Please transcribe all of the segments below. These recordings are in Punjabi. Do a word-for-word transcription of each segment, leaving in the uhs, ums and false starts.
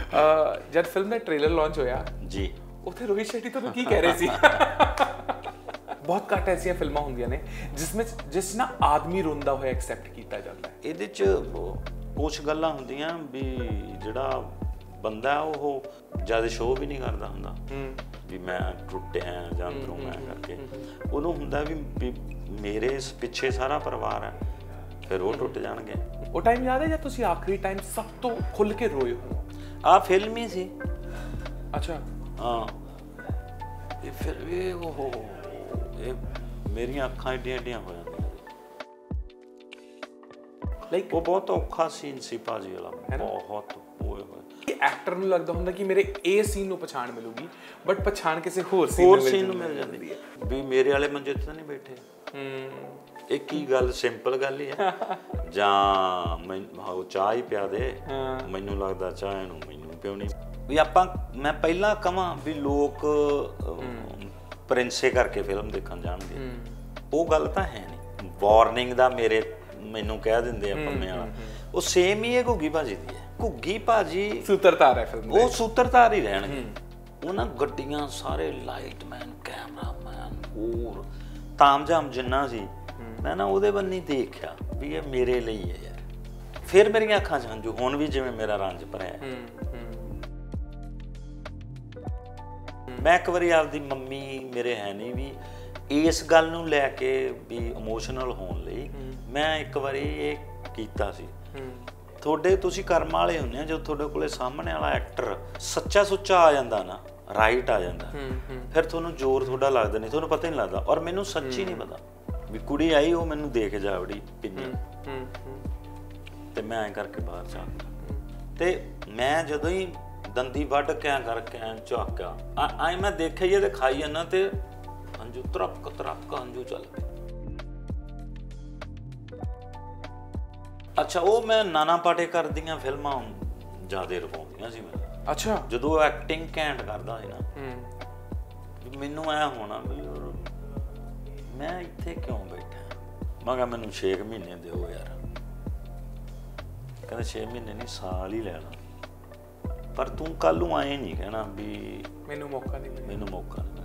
ਜਦ ਫਿਲਮ ਦਾ ਟ੍ਰੇਲਰ ਲਾਂਚ ਹੋਇਆ ਜੀ, ਉੱਥੇ ਰੋਹਿਤ ਸ਼ੈਟੀ ਤੁਹਾਨੂੰ ਕੀ ਕਹਿ ਰਹੇ ਸੀ? ਬਹੁਤ ਘੱਟ ਐਸੀਆਂ ਫਿਲਮਾਂ ਹੁੰਦੀਆਂ ਨੇ ਜਿਸ ਵਿੱਚ ਜਿਸ ਨਾ ਆਦਮੀ ਰੋਂਦਾ ਹੋਇਆ ਐਕਸੈਪਟ ਕੀਤਾ ਜਾਂਦਾ ਹੈ। ਇਹਦੇ 'ਚ ਕੁਛ ਗੱਲਾਂ ਹੁੰਦੀਆਂ ਵੀ ਜਿਹੜਾ ਬੰਦਾ ਉਹ ਜ਼ਿਆਦਾ ਸ਼ੋਅ ਵੀ ਨਹੀਂ ਕਰਦਾ ਹੁੰਦਾ ਵੀ ਮੈਂ ਟੁੱਟਿਆ ਜਾਂ ਅੰਦਰੋਂ ਮੈਂ ਕਰਕੇ, ਉਹਨੂੰ ਹੁੰਦਾ ਵੀ ਮੇਰੇ ਪਿੱਛੇ ਸਾਰਾ ਪਰਿਵਾਰ ਹੈ, ਫਿਰ ਉਹ ਟੁੱਟ ਜਾਣਗੇ। ਉਹ ਟਾਈਮ ਯਾਦ ਹੈ ਜਦ ਤੁਸੀਂ ਆਖਰੀ ਟਾਈਮ ਸਭ ਤੋਂ ਖੁੱਲ੍ਹ ਕੇ ਰੋਏ ਹੋ? ਆਹ ਫਿਲਮ ਹੀ ਸੀ। ਅੱਛਾ। ਹਾਂ, ਇਹ ਫਿਰ ਵੀ ਉਹ ਇਹ ਮੇਰੀਆਂ ਅੱਖਾਂ ਏਡੀਆਂ ਏਡੀਆਂ ਹੋ ਜਾਂਦੀਆਂ। ਲਾਈਕ ਉਹ ਬਹੁਤ ਔਖਾ ਸੀਨ ਸੀ ਭਾਜੀ ਵਾਲਾ, ਬਹੁਤ ਹੋਏ ਹੋਏ। ਐਕਟਰ ਨੂੰ ਲੱਗਦਾ ਹੁੰਦਾ ਕਿ ਮੇਰੇ ਇਹ ਸੀਨ ਨੂੰ ਪਛਾਣ ਮਿਲੂਗੀ, ਬਟ ਪਛਾਣ ਕਿਸੇ ਹੋਰ ਹੋਰ ਸੀਨ ਨੂੰ ਮਿਲ ਜਾਂਦੀ ਹੈ ਵੀ ਮੇਰੇ ਵਾਲੇ ਮੰਜੇ ਤੇ ਤਾਂ ਨਹੀਂ ਬੈਠੇ। ਇਹ ਕੀ ਗੱਲ, ਸਿੰਪਲ ਗੱਲ ਹੀ ਹੈ। ਜਾਂ ਮੈਨੂੰ ਚਾਹ ਹੀ ਪਿਆ ਦੇ, ਮੈਨੂੰ ਲੱਗਦਾ ਚਾਹ ਇਹਨੂੰ ਮੈਨੂੰ ਪਿਉਣੀ ਵੀ ਆਪਾਂ। ਮੈਂ ਪਹਿਲਾਂ ਕਹਾਂ ਵੀ ਲੋਕ ਪ੍ਰਿੰਸੇ ਕਰਕੇ ਫਿਲਮ ਦੇਖਣ ਜਾਣਗੇ, ਉਹ ਗੱਲ ਤਾਂ ਹੈ ਨਹੀਂ। ਵਾਰਨਿੰਗ ਦਾ ਮੇਰੇ ਮੈਨੂੰ ਕਹਿ ਦਿੰਦੇ ਆ ਪੰਮੇ ਵਾਲਾ, ਉਹ ਸੇਮ ਹੀ ਹੈ ਘੁੱਗੀ ਭਾਜੀ ਦੀ ਹੈ। ਘੁੱਗੀ ਭਾਜੀ ਸੂਤਰਧਾਰ ਹੈ ਫਿਲਮ, ਉਹ ਸੂਤਰਧਾਰ ਹੀ ਰਹਿਣਗੇ। ਉਹਨਾਂ ਗੱਡੀਆਂ ਸਾਰੇ ਲਾਈਟਮੈਨ, ਕੈਮਰਾਮੈਨ, ਹੋਰ ਤਾਮਝਾਮ ਜਿੰਨਾ ਸੀ, ਮੈਂ ਨਾ ਉਹਦੇ ਵੱਲ ਨਹੀਂ ਦੇਖਿਆ ਵੀ ਇਹ ਮੇਰੇ ਲਈ ਹੈ ਯਾਰ। ਫਿਰ ਮੇਰੀਆਂ ਅੱਖਾਂ 'ਚ ਹੰਝੂ, ਹੁਣ ਵੀ ਜਿਵੇਂ ਮੇਰਾ ਰੰਜ ਭਰਿਆ। ਮੈਂ ਇੱਕ ਵਾਰੀ ਆਪਦੀ ਮੰਮੀ ਮੇਰੇ ਹੈ ਨਹੀਂ ਵੀ ਇਸ ਗੱਲ ਨੂੰ ਲੈ ਕੇ ਵੀ ਇਮੋਸ਼ਨਲ ਹੋਣ ਲਈ ਮੈਂ ਇੱਕ ਵਾਰੀ ਇਹ ਕੀਤਾ ਸੀ। ਤੁਹਾਡੇ ਤੁਸੀਂ ਕਰਮ ਵਾਲੇ ਹੁੰਦੇ ਆ ਜਦੋਂ ਤੁਹਾਡੇ ਕੋਲੇ ਸਾਹਮਣੇ ਵਾਲਾ ਐਕਟਰ ਸੱਚਾ ਸੁੱਚਾ ਆ ਜਾਂਦਾ ਨਾ, ਰਾਈਟ ਆ ਜਾਂਦਾ, ਫਿਰ ਤੁਹਾਨੂੰ ਜ਼ੋਰ ਤੁਹਾਡਾ ਲੱਗਦਾ ਨਹੀਂ, ਤੁਹਾਨੂੰ ਪਤਾ ਹੀ ਨਹੀਂ ਲੱਗਦਾ। ਔਰ ਮੈਨੂੰ ਸੱਚੀ ਨਹੀਂ ਪਤਾ ਵੀ ਕੁੜੀ ਆਈ ਉਹ ਮੈਨੂੰ ਦੇਖ ਜਾ ਵੜੀ ਪਿੰਨੀ ਤੇ ਮੈਂ ਐਂ ਕਰਕੇ ਬਾਹਰ ਝਾਕਦਾ, ਤੇ ਮੈਂ ਜਦੋਂ ਹੀ ਦੰਦੀ ਵੱਢ ਕੇ ਐਂ ਕਰਕੇ ਐਂ ਝਾਕਿਆ, ਆਏ ਮੈਂ ਦੇਖਿਆ ਜੇ ਤੇ ਖਾਈ ਜਾਂਦਾ ਤੇ ਹੰਝੂ ਤਰਕ ਤਰਕ ਹੰਝੂ ਚੱਲ ਪਏ। ਅੱਛਾ, ਉਹ ਮੈਂ ਨਾਨਾ ਪਾਟੇਕਰ ਦੀਆਂ ਫਿਲਮਾਂ ਜ਼ਿਆਦਾ ਰਵਾਉਂਦੀਆਂ ਸੀ ਮੈਨੂੰ। ਅੱਛਾ, ਜਦੋਂ ਐਕਟਿੰਗ ਘੈਂਟ ਕਰਦਾ ਸੀ ਨਾ, ਮੈਨੂੰ ਐ ਹੋਣਾ ਵੀ ਮੈਂ ਇੱਥੇ ਕਿਉਂ ਬੈਠਾ। ਮੈਂ ਕਿਹਾ ਮੈਨੂੰ ਛੇ ਕੁ ਮਹੀਨੇ ਦਿਓ ਯਾਰ। ਕਹਿੰਦੇ ਛੇ ਮਹੀਨੇ ਨਹੀਂ, ਸਾਲ ਹੀ ਲੈ ਲਾ, ਪਰ ਤੂੰ ਕੱਲ ਨੂੰ ਆਏ ਨਹੀਂ ਕਹਿਣਾ ਵੀ ਮੈਨੂੰ ਮੌਕਾ ਨਹੀਂ ਮਿਲਿਆ, ਮੈਨੂੰ ਮੌਕਾ ਨਹੀਂ ਮਿਲਿਆ।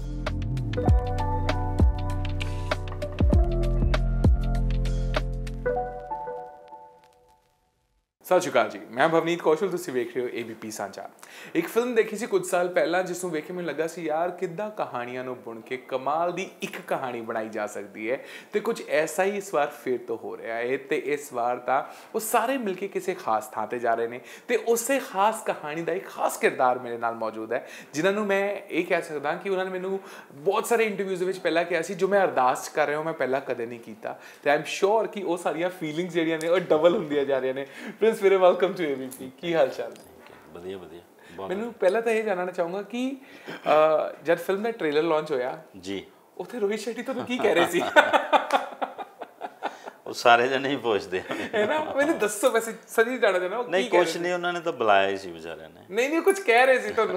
ਸਤਿ ਸ਼੍ਰੀ ਅਕਾਲ ਜੀ, ਮੈਂ ਭਵਨੀਤ ਕੌਸ਼ਲ, ਤੁਸੀਂ ਵੇਖ ਰਹੇ ਹੋ ਏ ਬੀ ਪੀ ਸਾਂਝਾ। ਇੱਕ ਫਿਲਮ ਦੇਖੀ ਸੀ ਕੁਝ ਸਾਲ ਪਹਿਲਾਂ ਜਿਸ ਨੂੰ ਵੇਖ ਕੇ ਮੈਨੂੰ ਲੱਗਾ ਸੀ ਯਾਰ ਕਿੱਦਾਂ ਕਹਾਣੀਆਂ ਨੂੰ ਬੁਣ ਕੇ ਕਮਾਲ ਦੀ ਇੱਕ ਕਹਾਣੀ ਬਣਾਈ ਜਾ ਸਕਦੀ ਹੈ, ਅਤੇ ਕੁਝ ਐਸਾ ਹੀ ਇਸ ਵਾਰ ਫਿਰ ਤੋਂ ਹੋ ਰਿਹਾ ਹੈ। ਅਤੇ ਇਸ ਵਾਰ ਤਾਂ ਉਹ ਸਾਰੇ ਮਿਲ ਕੇ ਕਿਸੇ ਖਾਸ ਥਾਂ 'ਤੇ ਜਾ ਰਹੇ ਨੇ, ਅਤੇ ਉਸੇ ਖਾਸ ਕਹਾਣੀ ਦਾ ਇੱਕ ਖਾਸ ਕਿਰਦਾਰ ਮੇਰੇ ਨਾਲ ਮੌਜੂਦ ਹੈ, ਜਿਨ੍ਹਾਂ ਨੂੰ ਮੈਂ ਇਹ ਕਹਿ ਸਕਦਾ ਕਿ ਉਹਨਾਂ ਨੇ ਮੈਨੂੰ ਬਹੁਤ ਸਾਰੇ ਇੰਟਰਵਿਊਜ਼ ਦੇ ਵਿੱਚ ਪਹਿਲਾਂ ਕਿਹਾ ਸੀ ਜੋ ਮੈਂ ਅਰਦਾਸ ਕਰ ਰਿਹਾ ਹਾਂ ਮੈਂ ਪਹਿਲਾਂ ਕਦੇ ਨਹੀਂ ਕੀਤਾ, ਅਤੇ ਆਈ ਐਮ ਸ਼ੋਰ ਕਿ ਉਹ ਸਾਰੀਆਂ ਫੀਲਿੰਗਸ ਜਿਹੜੀਆਂ ਨੇ ਉਹ ਡਬਲ ਹੁੰਦੀਆਂ ਜਾ ਰਹੀਆਂ ਨੇ। ਪ੍ਰਿੰਸ ਵੀਰੇ, welcome to A B P, ਕੀ ਹਾਲ ਚਾਲ? ਵਧੀਆ ਵਧੀਆ। ਮੈਨੂੰ ਪਹਿਲਾਂ ਤਾਂ ਇਹ ਜਾਣਨਾ ਚਾਹੂੰਗਾ ਕਿ ਜਦ ਫਿਲਮ ਦਾ ਟ੍ਰੇਲਰ ਲਾਂਚ ਹੋਇਆ ਜੀ, ਉੱਥੇ ਰੋਹਿਤ ਸ਼ੈਟੀ ਤੁਹਾਨੂੰ ਕੀ ਕਹਿ ਰਹੇ ਸੀ? ਉਹ ਸਾਰੇ ਜਣੇ ਹੀ ਪੁੱਛਦੇ ਹੈ ਨਾ, ਮੈਨੂੰ ਦੱਸੋ ਵੈਸੇ ਸੱਚੀ ਜਾਣਾ ਚਾਹੁੰਦਾ। ਨਹੀਂ ਕੁਛ ਨਹੀਂ, ਉਹਨਾਂ ਨੇ ਤਾਂ ਬੁਲਾਇਆ ਹੀ ਸੀ ਵਿਚਾਰਿਆਂ ਨੇ। ਨਹੀਂ ਨਹੀਂ, ਕੁਝ ਕਹਿ ਰਹੇ ਸੀ ਤੁਹਾਨੂੰ।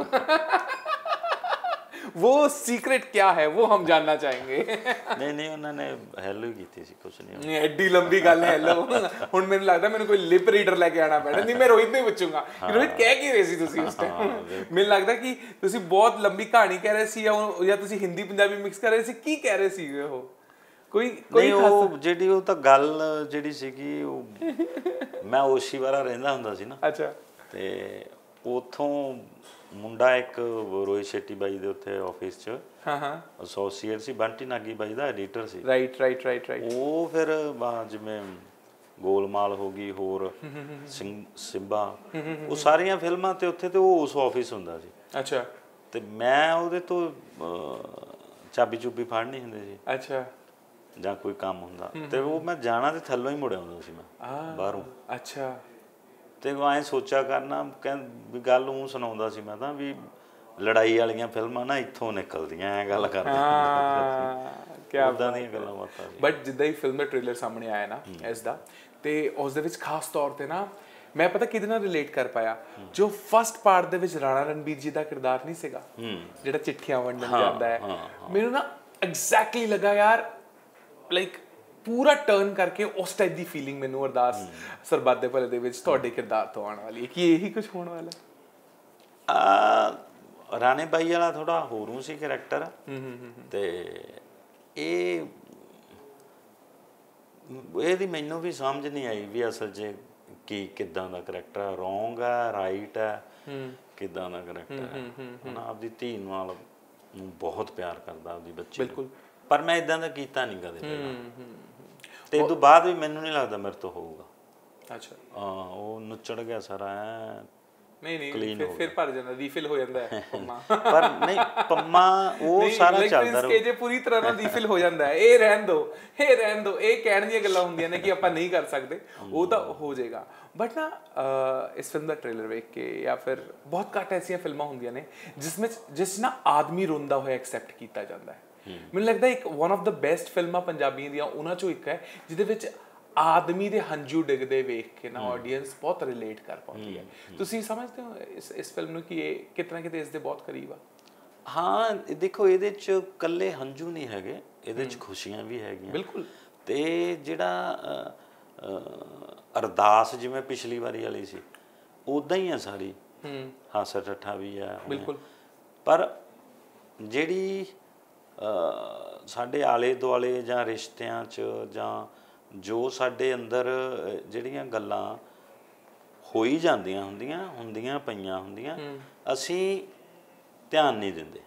वो सीक्रेट क्या है वो हम जानना चाहेंगे। नहीं नहीं, उन्होंने हेलो ही ਕੀਤੀ ਸੀ, ਕੁਛ ਨਹੀਂ। ਐਡੀ ਲੰਬੀ ਗੱਲ ਹੈ ਹੈਲੋ, ਹੁਣ ਮੈਨੂੰ ਲੱਗਦਾ ਮੈਨੂੰ ਕੋਈ ਲਿਪ ਰੀਡਰ ਲੈ ਕੇ ਆਉਣਾ ਪੈਣਾ। ਨਹੀਂ, ਮੈਂ ਰੋਹਿਤ ਨੂੰ ਹੀ ਪੁੱਛੂੰਗਾ ਰੋਹਿਤ ਕਹਿ ਕੀ ਰਹੇ ਸੀ ਤੁਸੀਂ ਉਸ ਟਾਈਮ। ਮੈਨੂੰ ਲੱਗਦਾ ਕਿ ਤੁਸੀਂ ਬਹੁਤ ਲੰਬੀ ਕਹਾਣੀ ਕਹਿ ਰਹੇ ਸੀ ਜਾਂ ਜਾਂ ਤੁਸੀਂ ਹਿੰਦੀ ਪੰਜਾਬੀ ਮਿਕਸ ਕਰ ਰਹੇ ਸੀ, ਕੀ ਕਹਿ ਰਹੇ ਸੀ ਉਹ? ਕੋਈ ਕੋਈ ਉਹ ਜਿਹੜੀ ਉਹ ਤਾਂ ਗੱਲ ਜਿਹੜੀ ਸੀਗੀ, ਉਹ ਮੈਂ ਓਸ਼ੀਵਾਰਾ ਰਹਿੰਦਾ ਹੁੰਦਾ ਸੀ ਨਾ। ਅੱਛਾ। ਤੇ ਉੱਥੋਂ ਮੁੰਡਾ ਇੱਕ ਰੋਹਿਤ ਸ਼ੈਟੀ ਬਾਈ ਦੇ ਉੱਥੇ ਆਫਿਸ 'ਚ ਹਾਂ ਹਾਂ ਐਸੋਸੀਏਟ ਸੀ, ਬੰਟੀ ਨਾਗੀ ਬਾਈ ਦਾ ਐਡੀਟਰ ਸੀ। Right right right right. ਉਹ ਫਿਰ ਜਿਵੇਂ ਗੋਲਮਾਲ ਹੋ ਗਈ, ਹੋਰ ਸਿੰਘ ਸਿੰਬਾ, ਉਹ ਸਾਰੀਆਂ ਫਿਲਮਾਂ ਤੇ ਉੱਥੇ ਤੇ ਉਹ ਉਸ ਆਫਿਸ ਹੁੰਦਾ ਸੀ। ਅੱਛਾ। ਤੇ ਮੈਂ ਉਹਦੇ ਤੋਂ ਚਾਬੀ ਚੁਬੀ ਫੜਨੀ ਹੁੰਦੀ ਸੀ। ਅੱਛਾ। ਜਾਂ ਕੋਈ ਕੰਮ ਹੁੰਦਾ ਤੇ ਉਹ ਮੈਂ ਜਾਣਾ ਤੇ ਥੱਲੋਂ ਹੀ ਮੁੜਿਆ ਆਉਂਦਾ ਸੀ ਮੈਂ ਬਾਹਰੋਂ। ਅੱਛਾ। ਤੇ ਐਂ ਸੋਚਿਆ ਕਰਨਾ ਵੀ ਗੱਲ ਉਹ ਸੁਣਾਉਂਦਾ ਸੀ ਮੈਂ ਤਾਂ ਵੀ ਲੜਾਈ ਵਾਲੀਆਂ ਫਿਲਮਾਂ ਨਾ ਇੱਥੋਂ ਨਿਕਲਦੀਆਂ, ਐਂ ਗੱਲ ਕਰਦੇ ਕਿਆ ਓਦਾਂ ਦੀਆਂ ਗੱਲਾਂ ਬਾਤਾਂ। ਬਟ ਜਿੱਦਾਂ ਹੀ ਫਿਲਮ ਦਾ ਟ੍ਰੇਲਰ ਸਾਹਮਣੇ ਆਇਆ ਨਾ ਇਸ ਦਾ, ਤੇ ਉਸ ਦੇ ਵਿੱਚ ਖਾਸ ਤੌਰ ਤੇ ਨਾ ਮੈਂ ਪਤਾ ਕਿਹਦੇ ਨਾਲ ਰਿਲੇਟ ਕਰ ਪਾਇਆ, ਜੋ ਫਸਟ ਪਾਰਟ ਦੇ ਵਿੱਚ ਰਾਣਾ ਰਣਬੀਰ ਜੀ ਦਾ ਕਿਰਦਾਰ ਨਹੀਂ ਸੀਗਾ ਜਿਹੜਾ ਚਿੱਠੀਆਂ ਵੰਡਣ ਜਾਂਦਾ ਹੈ। ਮੈਨੂੰ ਨਾ ਐਗਜ਼ੈਕਟਲੀ ਲੱਗਾ ਯਾਰ, ਲਾਈਕ ਪੂਰਾ ਟਰਨ ਕਰਕੇ ਉਸ ਟਾਈਪ ਦੀ ਫੀਲਿੰਗ ਮੈਨੂੰ ਅਰਦਾਸ ਸਰਬੱਤ ਦੇ ਭਲੇ ਦੇ ਵਿੱਚ ਤੁਹਾਡੇ ਕਿਰਦਾਰ ਤੋਂ ਆਉਣ ਵਾਲੀ ਹੈ ਕਿ ਇਹੀ ਕੁਝ ਹੋਣ ਵਾਲਾ। ਆ ਰਾਣੇ ਬਾਈ ਵਾਲਾ ਥੋੜਾ ਹੋਰੂ ਸੀ ਕਰੈਕਟਰ ਤੇ ਇਹ ਇਹਦੀ ਮੈਨੂੰ ਵੀ ਸਮਝ ਨਹੀਂ ਆਈ ਵੀ ਅਸਲ 'ਚ ਕੀ ਕਿੱਦਾਂ ਦਾ ਕਰੈਕਟਰ ਹੈ, ਰੋਂਗ ਹੈ ਰਾਈਟ ਹੈ, ਕਿੱਦਾਂ ਦਾ ਕਰੈਕਟਰ ਹੈ ਹਨਾ। ਆਪਦੀ ਧੀ ਨਾਲ ਨੂੰ ਬਹੁਤ ਪਿਆਰ ਕਰਦਾ ਆਪਦੀ ਬੱਚੀ ਨੂੰ, ਪਰ ਮੈਂ ਇਦਾਂ ਦਾ ਕੀਤਾ ਨਹੀਂ ਕਦੇ ਪਹਿਲਾਂ ਤੇ ਇਹ ਤੋਂ ਬਾਅਦ ਵੀ ਮੈਨੂੰ ਨਹੀਂ ਲੱਗਦਾ ਮੇਰੇ ਤੋਂ ਹੋਊਗਾ। ਅੱਛਾ ਹਾਂ ਉਹ ਨੁੱਚੜ ਗਿਆ ਸਾਰਾ ਐ। ਨਹੀਂ ਨਹੀਂ ਫਿਰ ਫਿਰ ਭਰ ਜਾਂਦਾ ਰੀਫਿਲ ਹੋ ਜਾਂਦਾ ਹੈ ਪੰਮਾ ਪਰ ਨਹੀਂ ਪੰਮਾ ਉਹ ਸਾਰਾ ਚੱਲਦਾ ਰਹੂ ਜੇ ਪੂਰੀ ਤਰ੍ਹਾਂ ਨਾਲ ਰੀਫਿਲ ਹੋ ਜਾਂਦਾ ਹੈ। ਇਹ ਰਹਿਣ ਦੋ ਇਹ ਰਹਿਣ ਦੋ ਇਹ ਕਹਿਣ ਦੀਆਂ ਗੱਲਾਂ ਹੁੰਦੀਆਂ ਨੇ ਕਿ ਆਪਾਂ ਨਹੀਂ ਕਰ ਸਕਦੇ, ਉਹ ਤਾਂ ਹੋ ਜਾਏਗਾ। ਬਟ ਨਾ ਇਸ ਫਿਲਮ ਦਾ ਟ੍ਰੇਲਰ ਵੇਖ ਕੇ ਜਾਂ ਫਿਰ ਬਹੁਤ ਘੱਟ ਐਸੀਆਂ ਫਿਲਮਾਂ ਹੁੰਦੀਆਂ ਨੇ ਜਿਸ ਵਿੱਚ ਜਿਸ ਨਾ ਆਦਮੀ ਰੋਂਦਾ ਹੋਇਆ ਐਕਸੈਪਟ ਕੀਤਾ ਜਾਂਦਾ ਹੈ। ਮੈਨੂੰ ਲੱਗਦਾ ਇੱਕ ਵਨ ਆਫ ਦਾ ਬੈਸਟ ਫਿਲਮਾਂ ਪੰਜਾਬੀਆਂ ਦੀਆਂ ਉਹਨਾਂ ਚੋਂ ਇੱਕ ਹੈ ਜਿਹਦੇ ਵਿੱਚ ਆਦਮੀ ਦੇ ਹੰਝੂ ਡਿੱਗਦੇ ਵੇਖ ਕੇ ਨਾ ਆਡੀਅנס ਬਹੁਤ ਰਿਲੇਟ ਕਰ ਪਾਉਂਦੀ ਹੈ। ਤੁਸੀਂ ਸਮਝਦੇ ਹੋ ਇਸ ਇਸ ਫਿਲਮ ਨੂੰ ਕਿ ਇਹ ਕਿਤਨਾ ਕਿਤੇ ਇਸ ਦੇ ਬਹੁਤ ਕਰੀਬ ਆ? ਹਾਂ ਦੇਖੋ ਇਹਦੇ 'ਚ ਇਕੱਲੇ ਹੰਝੂ ਨਹੀਂ ਹੈਗੇ, ਇਹਦੇ 'ਚ ਖੁਸ਼ੀਆਂ ਵੀ ਹੈਗੀਆਂ ਬਿਲਕੁਲ। ਤੇ ਜਿਹੜਾ ਅਰਦਾਸ ਜਿਵੇਂ ਪਿਛਲੀ ਵਾਰੀ ਵਾਲੀ ਸੀ ਉੱਦਾਂ ਹੀ ਆ ਸਾਰੀ, ਹਾਸਾ ਠੱਠਾ ਵੀ ਆ ਬਿਲਕੁਲ। ਪਰ ਜਿਹੜੀ ਸਾਡੇ ਆਲੇ ਦੁਆਲੇ ਜਾਂ ਰਿਸ਼ਤਿਆਂ 'ਚ ਜਾਂ ਜੋ ਸਾਡੇ ਅੰਦਰ ਜਿਹੜੀਆਂ ਗੱਲਾਂ ਹੋਈ ਜਾਂਦੀਆਂ ਹੁੰਦੀਆਂ ਹੁੰਦੀਆਂ ਪਈਆਂ ਹੁੰਦੀਆਂ ਅਸੀਂ ਧਿਆਨ ਨਹੀਂ ਦਿੰਦੇ,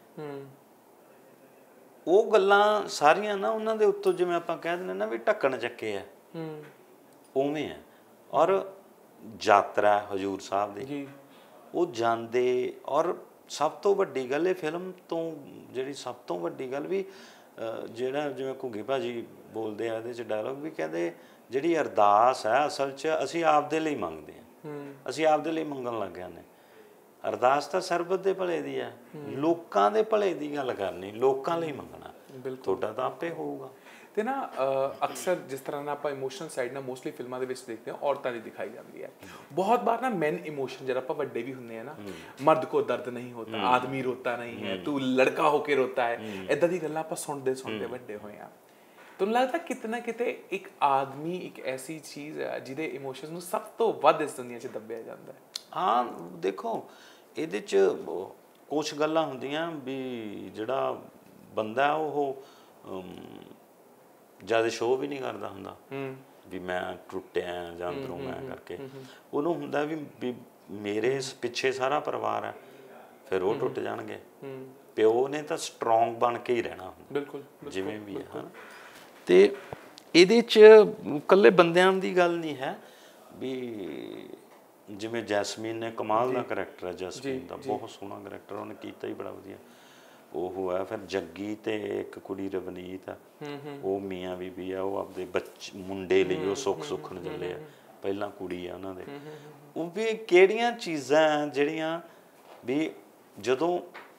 ਉਹ ਗੱਲਾਂ ਸਾਰੀਆਂ ਨਾ ਉਹਨਾਂ ਦੇ ਉੱਤੋਂ ਜਿਵੇਂ ਆਪਾਂ ਕਹਿ ਦਿੰਦੇ ਨਾ ਵੀ ਢੱਕਣ ਚੱਕੇ ਆ ਉਵੇਂ ਆ। ਔਰ ਯਾਤਰਾ ਹਜ਼ੂਰ ਸਾਹਿਬ ਦੀ ਉਹ ਜਾਂਦੇ, ਔਰ ਸਭ ਤੋਂ ਵੱਡੀ ਗੱਲ ਇਹ ਫਿਲਮ ਤੋਂ ਜਿਹੜੀ ਸਭ ਤੋਂ ਵੱਡੀ ਗੱਲ ਵੀ ਜਿਹੜਾ ਜਿਵੇਂ ਘੁੱਗੀ ਭਾਜੀ ਬੋਲਦੇ ਆ ਇਹਦੇ 'ਚ ਡਾਇਲੋਗ ਵੀ ਕਹਿੰਦੇ ਜਿਹੜੀ ਅਰਦਾਸ ਹੈ ਅਸਲ 'ਚ ਅਸੀਂ ਆਪਦੇ ਲਈ ਮੰਗਦੇ ਹਾਂ, ਅਸੀਂ ਆਪਦੇ ਲਈ ਮੰਗਣ ਲੱਗ ਜਾਂਦੇ। ਅਰਦਾਸ ਤਾਂ ਸਰਬਤ ਦੇ ਭਲੇ ਦੀ ਹੈ, ਲੋਕਾਂ ਦੇ ਭਲੇ ਦੀ ਗੱਲ ਕਰਨੀ, ਲੋਕਾਂ ਲਈ ਮੰਗਣਾ, ਤੁਹਾਡਾ ਤਾਂ ਆਪੇ ਹੋਊਗਾ। ਤੇ ਨਾ ਅਕਸਰ ਜਿਸ ਤਰ੍ਹਾਂ ਨਾਲ ਆਪਾਂ ਇਮੋਸ਼ਨਲ ਸਾਈਡ ਨਾ ਮੋਸਟਲੀ ਫਿਲਮਾਂ ਦੇ ਵਿੱਚ ਦੇਖਦੇ ਹਾਂ ਔਰਤਾਂ ਦੀ ਦਿਖਾਈ ਜਾਂਦੀ ਹੈ। ਬਹੁਤ ਵਾਰ ਨਾ ਮੈਨ ਇਮੋਸ਼ਨ ਜਦ ਆਪਾਂ ਵੱਡੇ ਵੀ ਹੁੰਦੇ ਆ ਨਾ, ਮਰਦ ਕੋ ਦਰਦ ਨਹੀਂ ਹੋਤਾ, ਆਦਮੀ ਰੋਤਾ ਨਹੀਂ ਹੈ, ਤੂੰ ਲੜਕਾ ਹੋ ਕੇ ਰੋਤਾ ਹੈ, ਏਦਾਂ ਦੀ ਗੱਲਾਂ ਆਪਾਂ ਸੁਣਦੇ ਸੁਣਦੇ ਵੱਡੇ ਹੋਏ ਆ। ਤੁਹਾਨੂੰ ਲੱਗਦਾ ਕਿਤੇ ਨਾ ਕਿਤੇ ਇੱਕ ਆਦਮੀ ਇੱਕ ਐਸੀ ਚੀਜ਼ ਹੈ ਜਿਹਦੇ ਇਮੋਸ਼ਨਸ ਨੂੰ ਸਭ ਤੋਂ ਵੱਧ ਇਸ ਦੁਨੀਆ 'ਚ ਦੱਬਿਆ ਜਾਂਦਾ ਹੈ? ਹਾਂ ਦੇਖੋ ਇਹਦੇ 'ਚ ਕੁਛ ਗੱਲਾਂ ਹੁੰਦੀਆਂ ਵੀ ਜਿਹੜਾ ਬੰਦਾ ਉਹ ਜ਼ਿਆਦਾ ਸ਼ੋਅ ਵੀ ਨਹੀਂ ਕਰਦਾ ਹੁੰਦਾ ਵੀ ਮੈਂ ਟੁੱਟਿਆ ਜਾਂ ਅੰਦਰੋਂ ਮੈਂ ਕਰਕੇ, ਉਹਨੂੰ ਹੁੰਦਾ ਵੀ ਵੀ ਮੇਰੇ ਪਿੱਛੇ ਸਾਰਾ ਪਰਿਵਾਰ ਹੈ, ਫਿਰ ਉਹ ਟੁੱਟ ਜਾਣਗੇ। ਪਿਓ ਨੇ ਤਾਂ ਸਟਰੋਂਗ ਬਣ ਕੇ ਹੀ ਰਹਿਣਾ ਹੁੰਦਾ ਬਿਲਕੁਲ ਜਿਵੇਂ ਵੀ ਹੈ ਹੈ ਨਾ। ਤੇ ਇਹਦੇ 'ਚ ਇਕੱਲੇ ਬੰਦਿਆਂ ਦੀ ਗੱਲ ਨਹੀਂ ਹੈ ਵੀ ਜਿਵੇਂ ਜੈਸਮੀਨ ਨੇ ਕਮਾਲ ਦਾ ਕਰੈਕਟਰ ਹੈ, ਜੈਸਮੀਨ ਦਾ ਬਹੁਤ ਸੋਹਣਾ ਕਰੈਕਟਰ ਉਹਨੇ ਕੀਤਾ ਹੀ ਬੜਾ ਵਧੀਆ ਉਹ ਹੈ। ਫਿਰ ਜੱਗੀ ਤੇ ਇੱਕ ਕੁੜੀ ਰਵਨੀਤ ਆ, ਉਹ ਮੀਆਂ ਬੀਬੀ ਆ, ਉਹ ਆਪਦੇ ਬੱਚੇ ਮੁੰਡੇ ਲਈ ਉਹ ਸੁੱਖ ਸੁੱਖਣ ਚੱਲੇ ਆ, ਪਹਿਲਾਂ ਕੁੜੀ ਆ ਉਹਨਾਂ ਦੇ। ਉਹ ਵੀ ਕਿਹੜੀਆਂ ਚੀਜ਼ਾਂ ਜਿਹੜੀਆਂ ਵੀ ਜਦੋਂ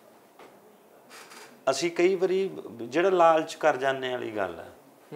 ਅਸੀਂ ਕਈ ਵਾਰੀ ਜਿਹੜਾ ਲਾਲਚ ਕਰ ਜਾਂਦੇ ਵਾਲੀ ਗੱਲ ਹੈ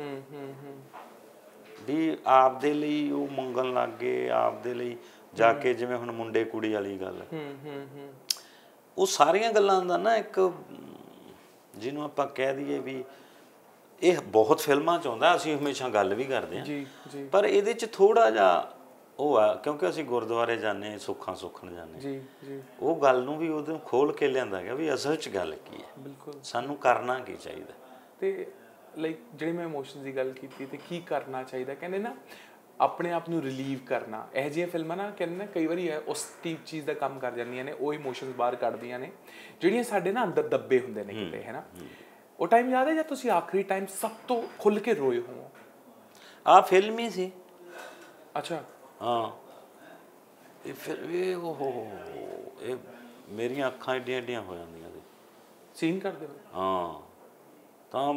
ਵੀ ਆਪਦੇ ਲਈ ਉਹ ਮੰਗਣ ਲੱਗ ਗਏ, ਆਪਦੇ ਲਈ ਜਾ ਕੇ ਜਿਵੇਂ ਹੁਣ ਮੁੰਡੇ ਕੁੜੀ ਵਾਲੀ ਗੱਲ, ਉਹ ਸਾਰੀਆਂ ਗੱਲਾਂ ਦਾ ਨਾ ਇੱਕ ਜਿਹਨੂੰ ਆਪਾਂ ਕਹਿ ਦਈਏ ਵੀ ਇਹ ਬਹੁਤ ਫਿਲਮਾਂ 'ਚ ਆਉਂਦਾ, ਅਸੀਂ ਹਮੇਸ਼ਾ ਗੱਲ ਵੀ ਕਰਦੇ ਹਾਂ, ਪਰ ਇਹਦੇ 'ਚ ਥੋੜ੍ਹਾ ਜਿਹਾ ਉਹ ਆ ਕਿਉਂਕਿ ਅਸੀਂ ਗੁਰਦੁਆਰੇ ਜਾਂਦੇ ਸੁੱਖਾਂ ਸੁੱਖਣ ਜਾਂਦੇ, ਉਹ ਗੱਲ ਨੂੰ ਵੀ ਉਹਨੂੰ ਖੋਲ ਕੇ ਲਿਆਂਦਾ ਗਿਆ ਵੀ ਅਸਲ 'ਚ ਗੱਲ ਕੀ ਹੈ, ਬਿਲਕੁਲ ਸਾਨੂੰ ਕਰਨਾ ਕੀ ਚਾਹੀਦਾ। ਤੇ ਲਾਈਕ ਜਿਹੜੀ ਮੈਂ ਇਮੋਸ਼ਨਸ ਦੀ ਗੱਲ ਕੀਤੀ ਤੇ ਕੀ ਕਰਨਾ ਚਾਹੀਦਾ, ਕਹਿੰਦੇ ਨਾ ਆਪਣੇ ਆਪ ਨੂੰ ਰਿਲੀਵ ਕਰਨਾ। ਇਹੋ ਜਿਹੀਆਂ ਫਿਲਮਾਂ ਨਾ ਕਹਿੰਦੇ ਨਾ ਕਈ ਵਾਰੀ ਉਸ ਟੀਪ ਚੀਜ਼ ਦਾ ਕੰਮ ਕਰ ਜਾਂਦੀਆਂ ਨੇ, ਉਹ ਇਮੋਸ਼ਨਸ ਬਾਹਰ ਕੱਢਦੀਆਂ ਨੇ ਜਿਹੜੀਆਂ ਸਾਡੇ ਨਾ ਅੰਦਰ ਦੱਬੇ ਹੁੰਦੇ ਨੇ ਕਿਤੇ, ਹੈ ਨਾ। ਉਹ ਟਾਈਮ ਯਾਦ ਹੈ ਜਦ ਤੁਸੀਂ ਆਖਰੀ ਟਾਈਮ ਸਭ ਤੋਂ ਖੁੱਲ੍ਹ ਕੇ ਰੋਏ ਹੋ? ਆਹ ਫਿਲਮ ਹੀ ਸੀ। ਅੱਛਾ ਹਾਂ ਇਹ ਫਿਰ ਇਹ ਉਹ ਇਹ ਮੇਰੀਆਂ ਅੱਖਾਂ ਏਡੀਆਂ ਏਡੀਆਂ ਹੋ ਜਾਂਦੀਆਂ ਸੀ ਸੀਨ ਕਰਦੇ ਹੋ। ਹਾਂ ਤਾਂ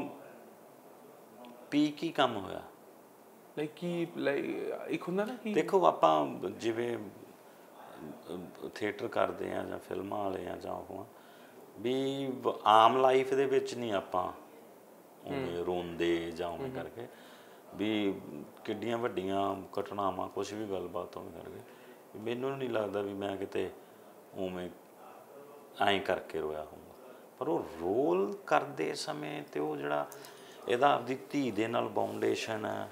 ਪੀ ਕੀ ਕੰਮ ਹੋਇਆ ਲਾਈਕ ਕੀ ਲਾਈਕ ਇੱਕ ਹੁੰਦਾ ਨਾ ਕਿ ਦੇਖੋ ਆਪਾਂ ਜਿਵੇਂ ਥੀਏਟਰ ਕਰਦੇ ਆ ਜਾਂ ਫਿਲਮਾਂ ਵਾਲੇ ਆ ਜਾਂ ਉਹ ਵੀ ਆਮ ਲਾਈਫ ਦੇ ਵਿੱਚ ਨਹੀਂ ਆਪਾਂ ਉਵੇਂ ਰੋਂਦੇ ਜਾਂ ਉਵੇਂ ਕਰਕੇ ਵੀ ਕਿੱਡੀਆਂ ਵੱਡੀਆਂ ਘਟਨਾਵਾਂ ਕੁਛ ਵੀ ਗੱਲਬਾਤ ਉਵੇਂ ਕਰਕੇ ਮੈਨੂੰ ਨਹੀਂ ਲੱਗਦਾ ਵੀ ਮੈਂ ਕਿਤੇ ਉਵੇਂ ਐਂ ਕਰਕੇ ਰੋਇਆ ਹੋਊਗਾ। ਪਰ ਉਹ ਰੋਲ ਕਰਦੇ ਸਮੇਂ ਤੇ ਉਹ ਜਿਹੜਾ ਇਹਦਾ ਆਪਦੀ ਧੀ ਦੇ ਨਾਲ ਬਾਉਂਡੇਸ਼ਨ ਹੈ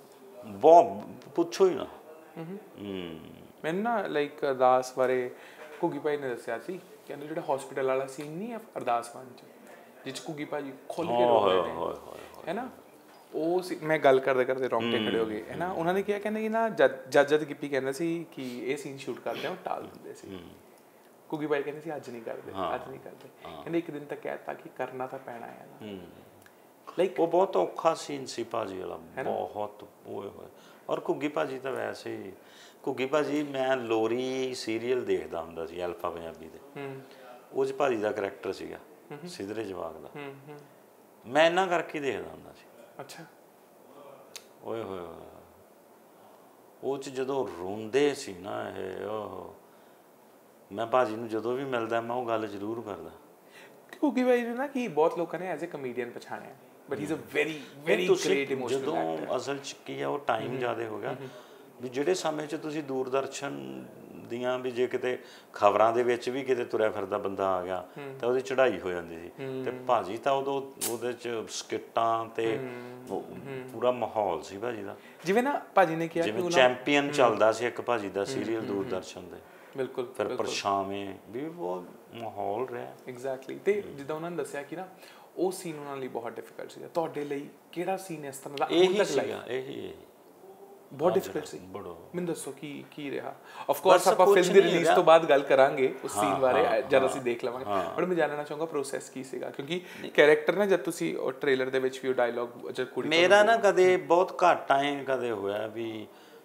ਬਹੁਤ ਪੁੱਛੋ ਹੀ ਨਾ। ਮੈਨੂੰ ਨਾ ਲਾਈਕ ਅਰਦਾਸ ਬਾਰੇ ਘੁੱਗੀ ਭਾਈ ਨੇ ਦੱਸਿਆ ਸੀ ਕਹਿੰਦੇ ਜਿਹੜਾ ਹਸਪੀਟਲ ਵਾਲਾ ਸੀਨ ਨਹੀਂ ਹੈ ਅਰਦਾਸ ਮਾਨ ਚ ਜਿਹ ਚ ਘੁੱਗੀ ਭਾਜੀ ਖੁੱਲ ਕੇ ਰੋ ਰਹੇ ਨੇ ਹੈ ਨਾ ਉਹ ਮੈਂ ਗੱਲ ਕਰਦੇ ਕਰਦੇ ਰੌਂਗਟੇ ਖੜੇ ਹੋ ਗਏ ਹੈ ਨਾ ਉਹਨਾਂ ਨੇ ਕਿਹਾ ਕਹਿੰਦੇ ਕਿ ਨਾ ਜਦ ਜਦ ਗਿੱਪੀ ਕਹਿੰਦਾ ਸੀ ਕਿ ਇਹ ਸੀਨ ਸ਼ੂਟ ਕਰਦੇ ਆ ਉਹ ਟਾਲ ਦਿੰਦੇ ਸੀ ਘੁੱਗੀ ਭਾਈ ਕਹਿੰਦੇ ਸੀ ਅੱਜ ਨਹੀਂ ਕਰਦੇ ਅੱਜ ਨਹੀਂ ਕਰਦੇ ਕਹਿੰਦੇ ਇੱਕ ਦਿਨ ਤਾਂ ਕਹਿਤਾ ਕਿ ਕਰਨਾ ਤਾਂ ਪੈਣਾ ਹੈ ਨਾ ਲਾਈਕ ਉਹ ਬਹੁਤ ਔਖਾ ਸੀਨ ਸੀ ਭਾਜੀ ਵਾਲਾ ਬਹੁਤ ਹੋਏ ਹੋਏ ਔਰ ਘੁੱਗੀ ਭਾਜੀ ਤਾਂ ਵੈਸੇ ਹੀ ਘੁੱਗੀ ਭਾਜੀ ਮੈਂ ਲੋਰੀ ਸੀਰੀਅਲ ਦੇਖਦਾ ਹੁੰਦਾ ਸੀ ਅਲਫਾ ਪੰਜਾਬੀ ਦੇ ਉਹ 'ਚ ਭਾਜੀ ਦਾ ਕਰੈਕਟਰ ਸੀਗਾ ਸਿੱਧਰੇ ਜਵਾਕ ਦਾ ਮੈਂ ਇਹਨਾਂ ਕਰਕੇ ਦੇਖਦਾ ਹੁੰਦਾ ਸੀ ਅੱਛਾ ਓਏ ਹੋਏ ਉਹ 'ਚ ਜਦੋਂ ਰੋਂਦੇ ਸੀ ਨਾ ਇਹ ਉਹ ਮੈਂ ਭਾਜੀ ਨੂੰ ਜਦੋਂ ਵੀ ਮਿਲਦਾ ਮੈਂ ਉਹ ਗੱਲ ਜ਼ਰੂਰ ਕਰਦਾ ਘੁੱਗੀ ਭਾਈ ਨੂੰ ਨਾ ਕਿ ਬਹੁਤ ਲੋਕਾਂ ਨੇ ਐਜ਼ ਅ ਕਮੇਡੀਅਨ ਪਛਾਣਿਆ but he is a very very great emotional actor ਜਦੋਂ ਅਸਲ 'ਚ ਕੀ ਆ ਉਹ ਟਾਈਮ ਜ਼ਿਆਦਾ ਹੋ ਗਿਆ ਵੀ ਜਿਹੜੇ ਸਮੇਂ 'ਚ ਤੁਸੀਂ ਦੂਰਦਰਸ਼ਨ ਦੀਆਂ ਵੀ ਜੇ ਕਿਤੇ ਖਬਰਾਂ ਦੇ ਵਿੱਚ ਵੀ ਕਿਤੇ ਤੁਰਿਆ ਫਿਰਦਾ ਬੰਦਾ ਆ ਗਿਆ ਤਾਂ ਉਹਦੀ ਚੜ੍ਹਾਈ ਹੋ ਜਾਂਦੀ ਸੀ ਤੇ ਭਾਜੀ ਤਾਂ ਉਦੋਂ ਉਹਦੇ 'ਚ ਸਕਿੱਟਾਂ ਤੇ ਪੂਰਾ ਮਾਹੌਲ ਸੀ ਭਾਜੀ ਦਾ ਜਿਵੇਂ ਨਾ ਭਾਜੀ ਨੇ ਕਿਹਾ ਜਿਵੇਂ ਚੈਂਪੀਅਨ ਚੱਲਦਾ ਸੀ ਇੱਕ ਭਾਜੀ ਦਾ ਸੀਰੀਅਲ ਦੂਰਦਰਸ਼ਨ ਦੇ ਬਿਲਕੁਲ ਫਿਰ ਪਰਛਾਵੇਂ ਵੀ ਬਹੁਤ ਮਾਹੌਲ ਰਿਹਾ ਐਗਜ਼ੈਕਟਲੀ ਤੇ ਜਿੱਦਾਂ ਉਹਨਾਂ ਨੇ ਦੱਸਿਆ ਕਿ ਨਾ ਉਹ ਸੀਨ ਉਹਨਾਂ ਲਈ ਬਹੁਤ ਡਿਫਿਕਲਟ ਸੀਗਾ ਤੁਹਾਡੇ ਲਈ ਕਿਹੜਾ ਸੀਨ ਇਸ ਤਰ੍ਹਾਂ ਦਾ ਹੁਣ ਤੱਕ ਲੱਗਾ ਇਹੀ ਬਹੁਤ ਡਿਫਿਕਲਟ ਸੀ ਮੈਨੂੰ ਦੱਸੋ ਕੀ ਕੀ ਰਿਹਾ ਆਫ ਕੋਰਸ ਆਪਾਂ ਫਿਲਮ ਦੀ ਰਿਲੀਜ਼ ਤੋਂ ਬਾਅਦ ਗੱਲ ਕਰਾਂਗੇ ਉਸ ਸੀਨ ਬਾਰੇ ਜਦ ਅਸੀਂ ਦੇਖ ਲਵਾਂਗੇ ਪਰ ਮੈਂ ਜਾਣਨਾ ਚਾਹੂੰਗਾ ਪ੍ਰੋਸੈਸ ਕੀ ਸੀਗਾ ਕਿਉਂਕਿ ਕੈਰੈਕਟਰ ਨਾ ਜਦ ਤੁਸੀਂ ਉਹ ਟ੍ਰੇਲਰ ਦੇ ਵਿੱਚ ਵੀ ਉਹ ਡਾਇਲੌਗ ਜਦ ਕੁੜੀ ਮੇਰਾ ਨਾ ਕਦੇ ਬਹੁਤ ਘੱਟ ਆਏ ਕਦੇ ਹੋਇਆ ਵੀ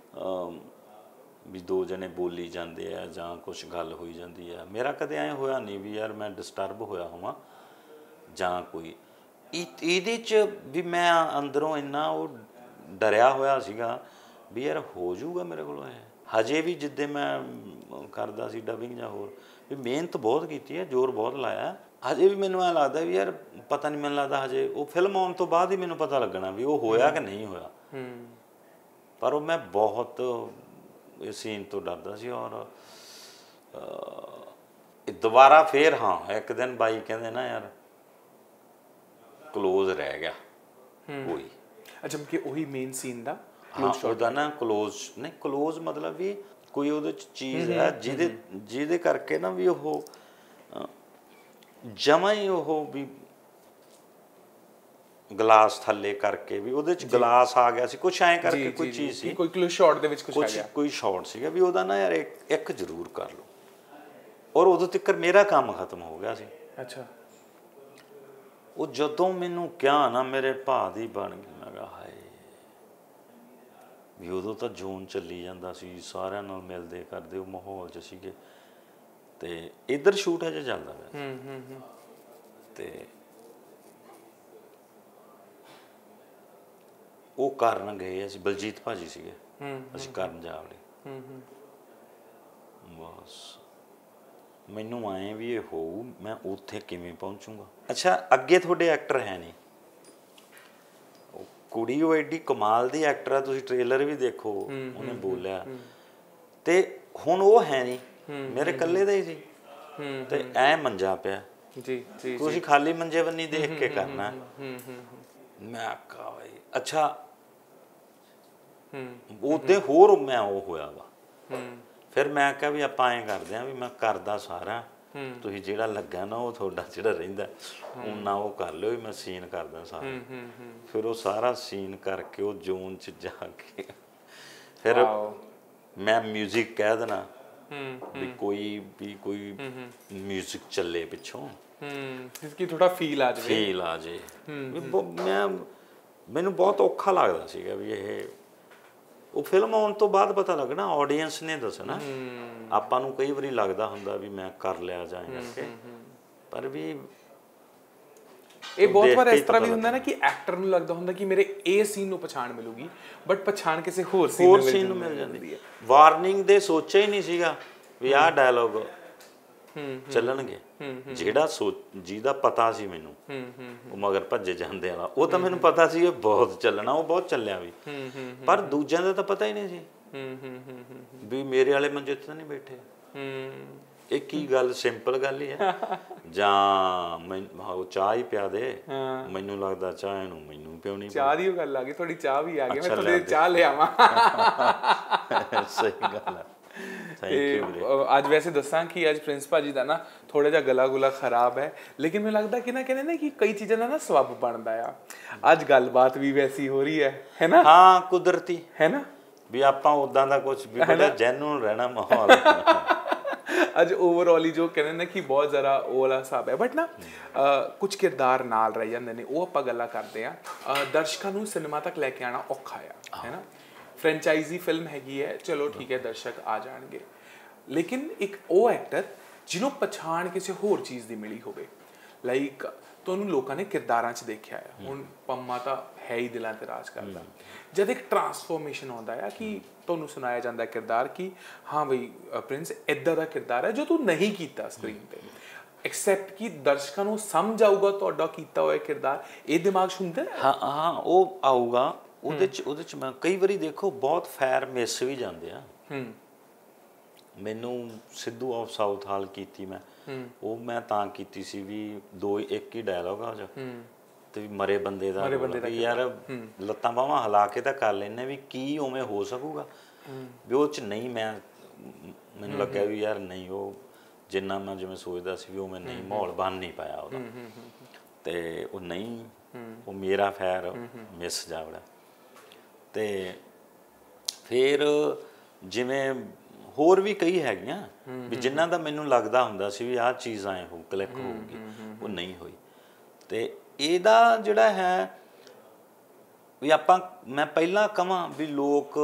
ਵੀ ਦੋ ਜਣੇ ਬੋਲੀ ਜਾਂਦੇ ਆ ਜਾਂ ਕੁਛ ਗੱਲ ਹੋਈ ਜਾਂਦੀ ਆ ਮੇਰਾ ਕਦੇ ਐਂ ਹੋਇਆ ਨਹੀਂ ਵੀ ਯਾਰ ਮੈਂ ਡਿਸਟਰਬ ਹੋਇਆ ਹੋਵਾਂ ਜਾਂ ਕੋਈ ਇਹਦੇ 'ਚ ਵੀ ਮੈਂ ਅੰਦਰੋਂ ਇੰਨਾ ਉਹ ਡਰਿਆ ਹੋਇਆ ਸੀਗਾ ਵੀ ਯਾਰ ਹੋ ਜਾਊਗਾ ਮੇਰੇ ਕੋਲੋਂ ਇਹ ਹਜੇ ਵੀ ਜਿੱਦੇ ਮੈਂ ਕਰਦਾ ਸੀ ਡਬਿੰਗ ਜਾਂ ਹੋਰ ਵੀ ਮਿਹਨਤ ਬਹੁਤ ਕੀਤੀ ਹੈ ਜ਼ੋਰ ਬਹੁਤ ਲਾਇਆ ਹਜੇ ਵੀ ਮੈਨੂੰ ਐਂ ਲੱਗਦਾ ਵੀ ਯਾਰ ਪਤਾ ਨਹੀਂ ਮੈਨੂੰ ਲੱਗਦਾ ਹਜੇ ਉਹ ਫਿਲਮ ਆਉਣ ਤੋਂ ਬਾਅਦ ਹੀ ਮੈਨੂੰ ਪਤਾ ਲੱਗਣਾ ਵੀ ਉਹ ਹੋਇਆ ਕਿ ਨਹੀਂ ਹੋਇਆ ਪਰ ਉਹ ਮੈਂ ਬਹੁਤ ਇਸ ਸੀਨ ਤੋਂ ਡਰਦਾ ਸੀ ਔਰ ਦੁਬਾਰਾ ਫੇਰ ਹਾਂ ਇੱਕ ਦਿਨ ਬਾਈ ਕਹਿੰਦੇ ਨਾ ਯਾਰ ਕਲੋਜ਼ ਰਹਿ ਗਿਆ ਕੋਈ ਅੱਛਾ ਕਿ ਉਹੀ ਮੇਨ ਸੀਨ ਦਾ ਉਹਦਾ ਨਾ ਕਲੋਜ਼ ਨਹੀਂ ਕਲੋਜ਼ ਮਤਲਬ ਵੀ ਕੋਈ ਉਹਦੇ 'ਚ ਚੀਜ਼ ਹੈ ਜਿਹਦੇ ਜਿਹਦੇ ਕਰਕੇ ਨਾ ਵੀ ਉਹ ਜਮਾ ਹੀ ਉਹ ਵੀ ਗਲਾਸ ਥੱਲੇ ਕਰਕੇ ਵੀ ਉਹਦੇ 'ਚ ਗਲਾਸ ਆ ਗਿਆ ਸੀ ਕੁਛ ਐਂ ਕਰਕੇ ਕੋਈ ਚੀਜ਼ ਸੀ ਕੋਈ ਕਲੂ ਸ਼ਾਟ ਦੇ ਵਿੱਚ ਕੁਛ ਆ ਗਿਆ ਕੋਈ ਸ਼ਾਟ ਸੀਗਾ ਵੀ ਉਹਦਾ ਨਾ ਯਾਰ ਇੱਕ ਜ਼ਰੂਰ ਕਰ ਲਓ ਔਰ ਉਦੋਂ ਤੱਕ ਮੇਰਾ ਕੰਮ ਖਤਮ ਹੋ ਗਿਆ ਸੀ ਅੱਛਾ ਉਹ ਜਦੋਂ ਮੈਨੂੰ ਕਿਹਾ ਨਾ ਮੇਰੇ ਭਾ ਦੀ ਬਣ ਗਈ ਮੈਂ ਕਿਹਾ ਹਾਏ ਵੀ ਉਦੋਂ ਤਾਂ ਜੂਨ ਚੱਲੀ ਜਾਂਦਾ ਸੀ ਸਾਰਿਆਂ ਨਾਲ ਮਿਲਦੇ ਕਰਦੇ ਉਹ ਮਾਹੌਲ 'ਚ ਸੀਗੇ ਤੇ ਇੱਧਰ ਸ਼ੂਟ ਹਜੇ ਚੱਲਦਾ ਪਿਆ ਤੇ ਉਹ ਕਰਨ ਗਏ ਅਸੀਂ ਬਲਜੀਤ ਭਾਜੀ ਸੀਗੇ ਅਸੀਂ ਕਰਨ ਜਾਵੜੇ ਬਸ ਮੈਨੂੰ ਆਏ ਵੀ ਇਹ ਹੋਊ ਮੈਂ ਉੱਥੇ ਕਿਵੇਂ ਪਹੁੰਚੂਗਾ ਅੱਛਾ ਅੱਗੇ ਤੁਹਾਡੇ ਐਕਟਰ ਹੈ ਨਹੀਂ ਕੁੜੀ ਉਹ ਐਡੀ ਕਮਾਲ ਦੀ ਐਕਟਰ ਆ ਤੁਸੀਂ ਟ੍ਰੇਲਰ ਵੀ ਦੇਖੋ ਉਹਨੇ ਬੋਲਿਆ ਤੇ ਹੁਣ ਉਹ ਹੈ ਨਹੀਂ ਮੇਰੇ ਇਕੱਲੇ ਦਾ ਹੀ ਸੀ ਤੇ ਐ ਮੰਜਾ ਪਿਆ ਜੀ ਜੀ ਤੁਸੀਂ ਖਾਲੀ ਮੰਜੇ ਬੰਨੀ ਦੇਖ ਕੇ ਕਰਨਾ ਮੈਂ ਆਖਾ ਬਈ ਅੱਛਾ ਉਹਦੇ ਹੋਰ ਮੈਂ ਉਹ ਹੋਇਆ ਵਾ ਫਿਰ ਮੈਂ ਕਿਹਾ ਵੀ ਆਪਾਂ ਐਂ ਕਰਦੇ ਹਾਂ ਵੀ ਮੈਂ ਕਰਦਾ ਸਾਰਾ ਤੁਸੀਂ ਜਿਹੜਾ ਲੱਗਾ ਨਾ ਉਹ ਤੁਹਾਡਾ ਜਿਹੜਾ ਰਹਿੰਦਾ ਉਹਨਾਂ ਉਹ ਕਰ ਲਿਓ ਵੀ ਮੈਂ ਸੀਨ ਕਰਦਾ ਸਾਰਾ ਫਿਰ ਉਹ ਸਾਰਾ ਸੀਨ ਕਰਕੇ ਉਹ ਜ਼ੋਨ 'ਚ ਜਾ ਕੇ ਫਿਰ ਮੈਂ ਮਿਊਜ਼ਿਕ ਕਹਿ ਦੇਣਾ ਵੀ ਕੋਈ ਵੀ ਕੋਈ ਮਿਊਜ਼ਿਕ ਚੱਲੇ ਪਿੱਛੋਂ ਕਿ ਥੋੜਾ ਫੀਲ ਆ ਜਾਵੇ ਫੀਲ ਆ ਜੇ ਮੈਂ ਮੈਨੂੰ ਬਹੁਤ ਔਖਾ ਲੱਗਦਾ ਸੀਗਾ ਵੀ ਇਹ ਉਹ ਫਿਲਮ ਆਉਣ ਤੋਂ ਬਾਅਦ ਪਤਾ ਲੱਗਣਾ ਆਡੀਅנס ਨੇ ਦੱਸਣਾ ਆਪਾਂ ਨੂੰ ਕਈ ਵਾਰੀ ਲੱਗਦਾ ਹੁੰਦਾ ਵੀ ਮੈਂ ਕਰ ਲਿਆ ਜਾਂ ਕਰਕੇ ਪਰ ਵੀ ਇਹ ਬਹੁਤ ਵਾਰ ਇਸ ਤਰ੍ਹਾਂ ਵੀ ਹੁੰਦਾ ਨਾ ਕਿ ਐਕਟਰ ਨੂੰ ਲੱਗਦਾ ਹੁੰਦਾ ਕਿ ਮੇਰੇ ਇਹ ਸੀਨ ਨੂੰ ਪਛਾਣ ਮਿਲੂਗੀ ਬਟ ਪਛਾਣ ਕਿਸੇ ਹੋਰ ਸੀਨ ਨੂੰ ਮਿਲ ਜਾਂਦੀ ਹੈ ਵਾਰਨਿੰਗ ਦੇ ਸੋਚਿਆ ਹੀ ਨਹੀਂ ਸੀਗਾ ਵੀ ਆਹ ਡਾਇਲੋਗ ਚੱਲਣਗੇ ਜਿਹੜਾ ਜਿਹਦਾ ਪਤਾ ਸੀ ਮੈਨੂੰ ਉਹ ਮਗਰ ਭੱਜੇ ਜਾਂਦੇ ਵਾਲਾ ਉਹ ਤਾਂ ਮੈਨੂੰ ਪਤਾ ਸੀ ਇਹ ਬਹੁਤ ਚੱਲਣਾ ਉਹ ਬਹੁਤ ਚੱਲਿਆ ਵੀ ਪਰ ਦੂਜਿਆਂ ਦਾ ਤਾਂ ਪਤਾ ਹੀ ਨਹੀਂ ਸੀ ਵੀ ਮੇਰੇ ਵਾਲੇ ਮੰਜੇ ਤੇ ਤਾਂ ਨਹੀਂ ਬੈਠੇ ਇਹ ਕੀ ਗੱਲ ਸਿੰਪਲ ਗੱਲ ਹੀ ਹੈ ਜਾਂ ਮੈਂ ਚਾਹ ਹੀ ਪਿਆ ਦੇ ਮੈਨੂੰ ਲੱਗਦਾ ਚਾਹ ਇਹਨੂੰ ਮੈਨੂੰ ਪਿਉਣੀ ਚਾਹ ਦੀ ਉਹ ਗੱਲ ਆ ਗਈ ਤੁਹਾਡੀ ਚਾਹ ਵੀ ਆ ਗਈ ਮੈਂ ਤੁਹਾਡੇ ਚਾਹ ਲੈ ਆਵਾਂ ਸਹੀ ਗੱਲ ਹੈ ਅੱਜ ਵੈਸੇ ਦੱਸਾਂ ਕਿ ਅੱਜ ਪ੍ਰਿੰਸ ਭਾਜੀ ਦਾ ਨਾ ਥੋੜਾ ਜਿਹਾ ਗਲਾ ਗੁਲਾ ਖਰਾਬ ਹੈ, ਲੇਕਿਨ ਮੈਨੂੰ ਲੱਗਦਾ ਕਿ ਨਾ ਕਹਿੰਦੇ ਨਾ ਕਿ ਕਈ ਚੀਜ਼ਾਂ ਦਾ ਨਾ ਸਬੱਬ ਬਣਦਾ ਆ। ਅੱਜ ਗੱਲਬਾਤ ਵੀ ਵੈਸੀ ਹੋ ਰਹੀ ਹੈ ਹੈ ਨਾ? ਹਾਂ, ਕੁਦਰਤੀ ਹੈ ਨਾ ਵੀ ਆਪਾਂ ਉਦਾਂ ਦਾ ਕੁਝ ਵੀ ਬੜਾ ਜੈਨੂਨ ਰਹਿਣਾ ਮਾਹੌਲ। ਅੱਜ ਓਵਰਆਲ ਹੀ ਜੋ ਕਹਿੰਦੇ ਨੇ ਕਿ ਬਹੁਤ ਜ਼ਿਆਦਾ ਉਹ ਵਾਲਾ ਹਿਸਾਬ ਹੈ, ਬਟ ਨਾ ਕੁਝ ਕਿਰਦਾਰ ਨਾਲ ਰਹਿ ਜਾਂਦੇ ਨੇ, ਉਹ ਆਪਾਂ ਗੱਲਾਂ ਕਰਦੇ ਹਾਂ। ਦਰਸ਼ਕਾਂ ਨੂੰ ਸਿਨੇਮਾ ਤੱਕ ਲੈ ਕੇ ਆਉਣਾ ਔਖਾ ਆ, ਹੈ ਨਾ? ਫਰੈਂਚਾਈਜ਼ੀ ਫਿਲਮ ਹੈਗੀ ਹੈ, ਚਲੋ ਠੀਕ ਹੈ, ਦਰਸ਼ਕ ਆ ਜਾਣਗੇ, ਲੇਕਿਨ ਇੱਕ ਉਹ ਐਕਟਰ ਜਿਹਨੂੰ ਪਛਾਣ ਕਿਸੇ ਹੋਰ ਚੀਜ਼ ਦੀ ਮਿਲੀ ਹੋਵੇ, ਲਾਈਕ ਤੁਹਾਨੂੰ ਲੋਕਾਂ ਨੇ ਕਿਰਦਾਰਾਂ 'ਚ ਦੇਖਿਆ ਹੈ। ਹੁਣ ਪੰਮਾ ਤਾਂ ਹੈ ਹੀ ਦਿਲਾਂ 'ਤੇ ਰਾਜ ਕਰਦਾ। ਜਦ ਇੱਕ ਟਰਾਂਸਫੋਰਮੇਸ਼ਨ ਆਉਂਦਾ ਆ ਕਿ ਤੁਹਾਨੂੰ ਸੁਣਾਇਆ ਜਾਂਦਾ ਕਿਰਦਾਰ ਕਿ ਹਾਂ ਬਈ ਪ੍ਰਿੰਸ ਇੱਦਾਂ ਦਾ ਕਿਰਦਾਰ ਹੈ ਜੋ ਤੂੰ ਨਹੀਂ ਕੀਤਾ ਸਕਰੀਨ 'ਤੇ, ਐਕਸੈਪਟ ਕਿ ਦਰਸ਼ਕਾਂ ਨੂੰ ਸਮਝ ਆਊਗਾ ਤੁਹਾਡਾ ਕੀਤਾ ਹੋਇਆ ਕਿਰਦਾਰ, ਇਹ ਦਿਮਾਗ 'ਚ ਹੁੰਦਾ? ਹਾਂ ਹਾਂ, ਉਹ ਆਊਗਾ। ਉਹਦੇ 'ਚ ਉਹਦੇ 'ਚ ਮੈਂ ਕਈ ਵਾਰੀ ਦੇਖੋ ਬਹੁਤ ਫੈਰ ਮਿਸ ਵੀ ਜਾਂਦੇ ਆ। ਮੈਨੂੰ ਸਿੱਧੂ ਆਫ ਸਾਊਥ ਹਾਲ ਕੀਤੀ ਮੈਂ, ਉਹ ਮੈਂ ਤਾਂ ਕੀਤੀ ਸੀ ਵੀ ਦੋ ਇੱਕ ਹੀ ਡਾਇਲੋਗ ਆ ਜਾ ਤੇ ਵੀ ਮਰੇ ਬੰਦੇ ਦਾ ਵੀ ਯਾਰ ਲੱਤਾਂ ਬਾਹਾਂ ਹਿਲਾ ਕੇ ਤਾਂ ਕਰ ਲੈਂਦੇ ਵੀ ਕੀ ਉਵੇਂ ਹੋ ਸਕੂਗਾ ਵੀ ਉਹ 'ਚ ਨਹੀਂ। ਮੈਂ ਮੈਨੂੰ ਲੱਗਿਆ ਵੀ ਯਾਰ ਨਹੀਂ, ਉਹ ਜਿੰਨਾ ਮੈਂ ਜਿਵੇਂ ਸੋਚਦਾ ਸੀ ਵੀ ਉਵੇਂ ਨਹੀਂ, ਮਾਹੌਲ ਬਣ ਨਹੀਂ ਪਾਇਆ ਉਹਦਾ, ਤੇ ਉਹ ਨਹੀਂ, ਉਹ ਮੇਰਾ ਫੈਰ ਮਿਸ ਜਾਵੜਾ। ਤੇ ਫਿਰ ਜਿਵੇਂ ਹੋਰ ਵੀ ਕਈ ਹੈਗੀਆਂ ਵੀ ਜਿਨ੍ਹਾਂ ਦਾ ਮੈਨੂੰ ਲੱਗਦਾ ਹੁੰਦਾ ਸੀ ਵੀ ਆਹ ਚੀਜ਼ ਐਂ ਹੋ ਕਲਿੱਕ ਹੋਊਗੀ, ਉਹ ਨਹੀਂ ਹੋਈ। ਤੇ ਇਹਦਾ ਜਿਹੜਾ ਹੈ ਵੀ ਆਪਾਂ ਮੈਂ ਪਹਿਲਾਂ ਕਹਾਂ ਵੀ ਲੋਕ